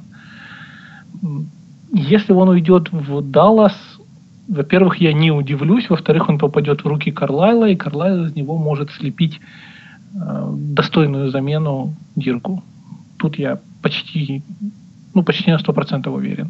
Speaker 2: Если он уйдет в Даллас, во-первых, я не удивлюсь, во-вторых, он попадет в руки Карлайла, и Карлайл из него может слепить э, достойную замену Дирку. Тут я почти, ну, почти на сто процентов уверен.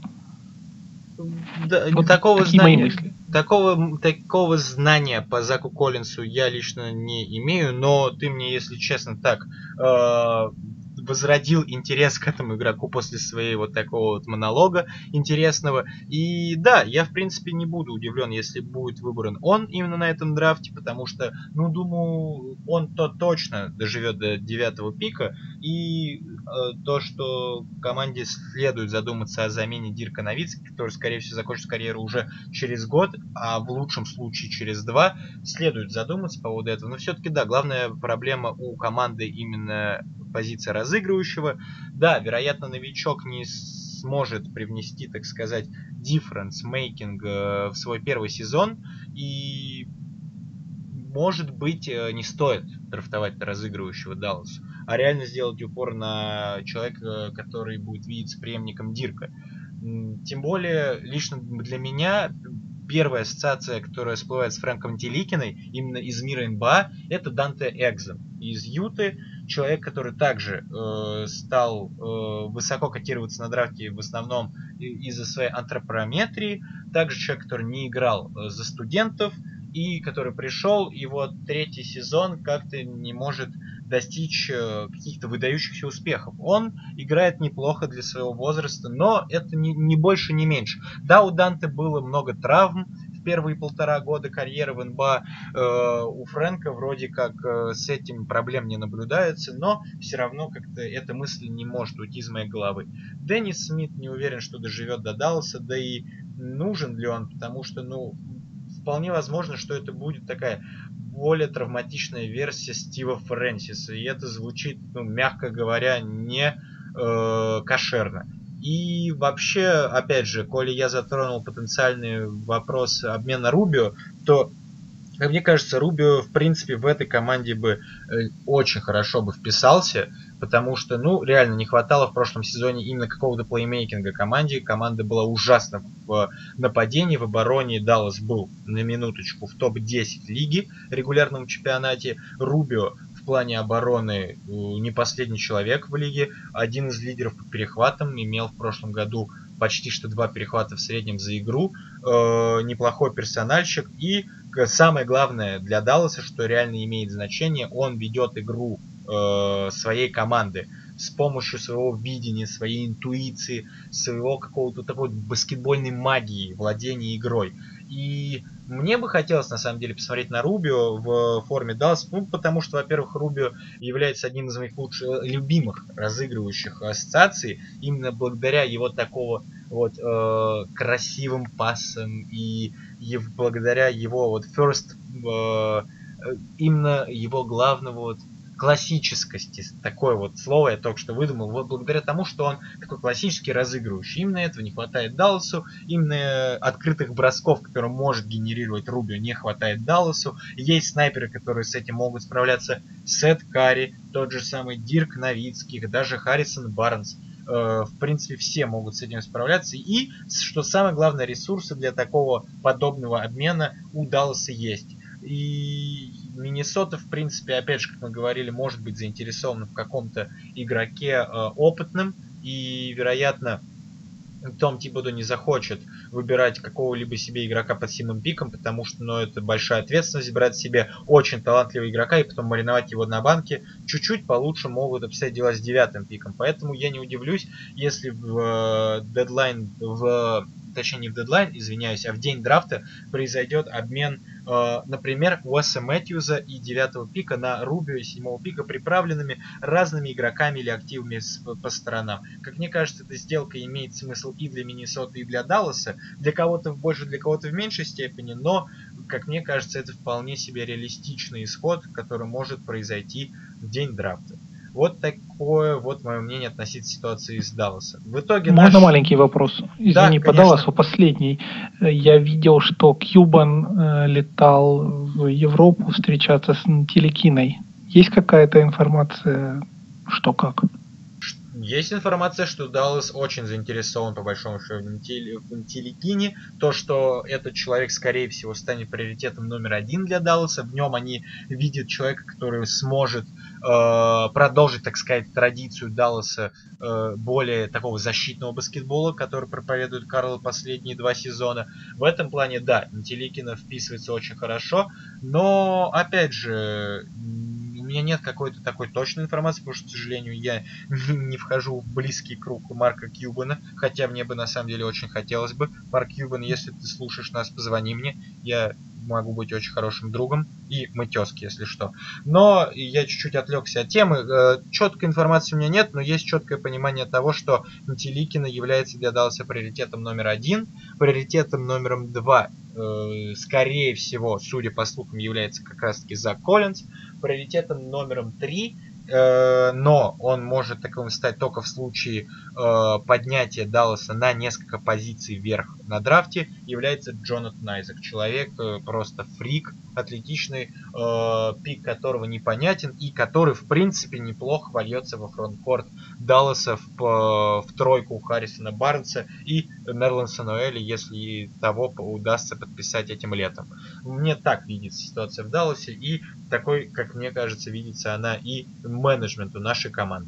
Speaker 1: Да,
Speaker 2: вот
Speaker 1: такого, знания, такого, такого знания по Заку Коллинсу я лично не имею, но ты мне, если честно, так э, возродил интерес к этому игроку после своей вот такого вот монолога интересного. И да, я в принципе не буду удивлен, если будет выбран он именно на этом драфте, потому что, ну, думаю, он-то точно доживет до девятого пика. И э, то, что команде следует задуматься о замене Дирка Новицки, который, скорее всего, закончит карьеру уже через год, а в лучшем случае через два, следует задуматься по поводу этого. Но все-таки, да, главная проблема у команды именно позиция разыгрывающего. Да, вероятно, новичок не сможет привнести, так сказать, difference making в свой первый сезон. И, может быть, не стоит драфтовать разыгрывающего Далласу, а реально сделать упор на человека, который будет видеться преемником Дирка. Тем более, лично для меня первая ассоциация, которая всплывает с Фрэнком Тиликиной, именно из мира эн би эй, это Данте Экзем из Юты. Человек, который также э, стал э, высоко котироваться на драфте в основном из-за своей антропометрии. Также человек, который не играл э, за студентов и который пришел, и вот третий сезон как-то не может достичь э, каких-то выдающихся успехов. Он играет неплохо для своего возраста, но это не, не больше, не меньше. Да, у Данте было много травм в первые полтора года карьеры в эн би эй. Э, у Фрэнка вроде как э, с этим проблем не наблюдается, но все равно как-то эта мысль не может уйти из моей головы. Деннис Смит не уверен, что доживет до Далласа, да и нужен ли он, потому что, ну, вполне возможно, что это будет такая более травматичная версия Стива Фрэнсиса, и это звучит, ну, мягко говоря, не э, кошерно. И вообще, опять же, коли я затронул потенциальный вопрос обмена Рубио, то, как мне кажется, Рубио, в принципе, в этой команде бы э, очень хорошо бы вписался, потому что, ну, реально не хватало в прошлом сезоне именно какого-то плеймейкинга команде. Команда была ужасна в нападении, в обороне. Даллас был, на минуточку, в топ десять лиги в регулярном чемпионате. Рубио в плане обороны не последний человек в лиге. Один из лидеров по перехватам, имел в прошлом году почти что два перехвата в среднем за игру. Э, неплохой персональщик. И самое главное для Далласа, что реально имеет значение, он ведет игру э, своей команды с помощью своего видения, своей интуиции, своего какого-то такой баскетбольной магии, владения игрой. И мне бы хотелось, на самом деле, посмотреть на Рубио в форме Далласа, ну, потому что, во-первых, Рубио является одним из моих лучших, любимых разыгрывающих ассоциаций, именно благодаря его такого вот э, красивым пассом и, и благодаря его вот first э, именно его главного вот классическости, такое вот слово я только что выдумал, вот благодаря тому, что он такой классический разыгрывающий. Именно этого не хватает Далласу, именно открытых бросков, которые может генерировать Рубио, не хватает Далласу. Есть снайперы, которые с этим могут справляться. Сет Карри, тот же самый Дирк Новицкий, даже Харрисон Барнс. В принципе, все могут с этим справляться. И, что самое главное, ресурсы для такого подобного обмена у Далласа есть. И Миннесота, в принципе, опять же, как мы говорили, может быть заинтересована в каком-то игроке э, опытном. И, вероятно, Том Тибодо не захочет выбирать какого-либо себе игрока под седьмым пиком, потому что ну, это большая ответственность брать себе очень талантливого игрока и потом мариновать его на банке. Чуть-чуть получше могут обстоять дела с девятым пиком. Поэтому я не удивлюсь, если в э, дедлайн, в, точнее не в дедлайн, извиняюсь, а в день драфта произойдет обмен, э, например, Уэса Мэтьюза и девятого пика на Рубио и седьмого пика, приправленными разными игроками или активами с, по сторонам. Как мне кажется, эта сделка имеет смысл и для Миннесоты, и для Далласа. Для кого-то в большей, для кого-то в меньшей степени, но, как мне кажется, это вполне себе реалистичный исход, который может произойти в день драфта. Вот такое вот мое мнение относительно ситуации с Далласа. В итоге
Speaker 2: Можно
Speaker 1: наш...
Speaker 2: маленький вопрос? Извини,
Speaker 1: да,
Speaker 2: по Далласу последний. Я видел, что Кьюбан э, летал в Европу встречаться с Нтиликиной. Есть какая-то информация, что как?
Speaker 1: Есть информация, что Даллас очень заинтересован, по большому счету, в Нтиликине. То, что этот человек, скорее всего, станет приоритетом номер один для Далласа. В нем они видят человека, который сможет э, продолжить, так сказать, традицию Далласа э, более такого защитного баскетбола, который проповедует Карло последние два сезона. В этом плане, да, Нтиликина вписывается очень хорошо. Но, опять же... у меня нет какой-то такой точной информации, потому что, к сожалению, я не вхожу в близкий круг Марка Кьюбана, хотя мне бы на самом деле очень хотелось бы. Марк Кьюбан, если ты слушаешь нас, позвони мне, я могу быть очень хорошим другом, и мы тезки, если что. Но я чуть-чуть отвлекся от темы. Четкой информации у меня нет, но есть четкое понимание того, что Нтиликина является для Далласа приоритетом номер один, приоритетом номером два, скорее всего, судя по слухам, является как раз-таки Зак Коллинз, приоритетом номером три, э, но он может таковым стать только в случае э, поднятия Далласа на несколько позиций вверх на драфте, является Джонатан Айзек. Человек э, просто фрик, атлетичный, э, пик которого непонятен и который в принципе неплохо вольется во фронткорт Далласа в, в тройку Харрисона Барнса и Нерланса Ноэля, если того удастся подписать этим летом. Мне так видится ситуация в Далласе, и такой, как мне кажется, видится она и менеджменту нашей команды.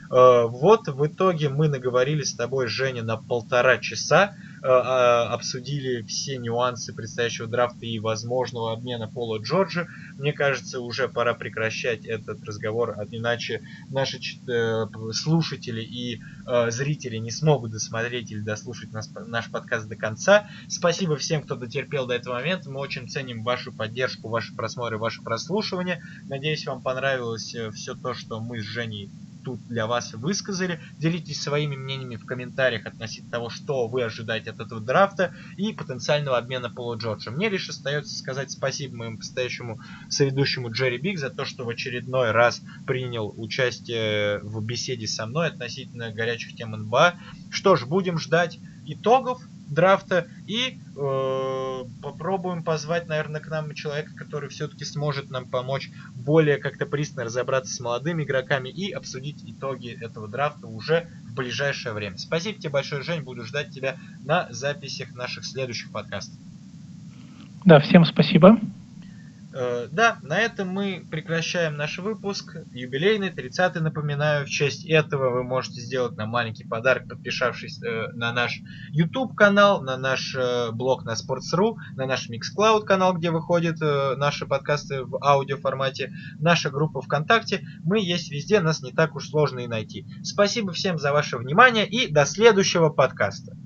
Speaker 1: Вот в итоге мы наговорили с тобой, Женя, на полтора часа, обсудили все нюансы предстоящего драфта и возможного обмена Пола Джорджа. Мне кажется, уже пора прекращать этот разговор, иначе наши слушатели и зрители не смогут досмотреть или дослушать нас, наш подкаст до конца. Спасибо всем, кто дотерпел до этого момента. Мы очень ценим вашу поддержку, ваши просмотры, ваше прослушивание. Надеюсь, вам понравилось все то, что мы с Женей тут для вас высказали. Делитесь своими мнениями в комментариях относительно того, что вы ожидаете от этого драфта и потенциального обмена Пола Джорджа. Мне лишь остается сказать спасибо моему постоящему соведущему Джерри Биг за то, что в очередной раз принял участие в беседе со мной относительно горячих тем эн бэ а. Что ж, будем ждать итогов драфта и э, попробуем позвать, наверное, к нам человека, который все-таки сможет нам помочь более как-то пристально разобраться с молодыми игроками и обсудить итоги этого драфта уже в ближайшее время. Спасибо тебе большое, Жень, буду ждать тебя на записях наших следующих подкастов.
Speaker 2: Да, всем спасибо.
Speaker 1: Да, на этом мы прекращаем наш выпуск, юбилейный, тридцатый, напоминаю. В честь этого вы можете сделать нам маленький подарок, подписавшись на наш YouTube канал, на наш блог на Sports точка ру, на наш Mixcloud канал, где выходят наши подкасты в аудиоформате, наша группа ВКонтакте. Мы есть везде, нас не так уж сложно и найти. Спасибо всем за ваше внимание и до следующего подкаста.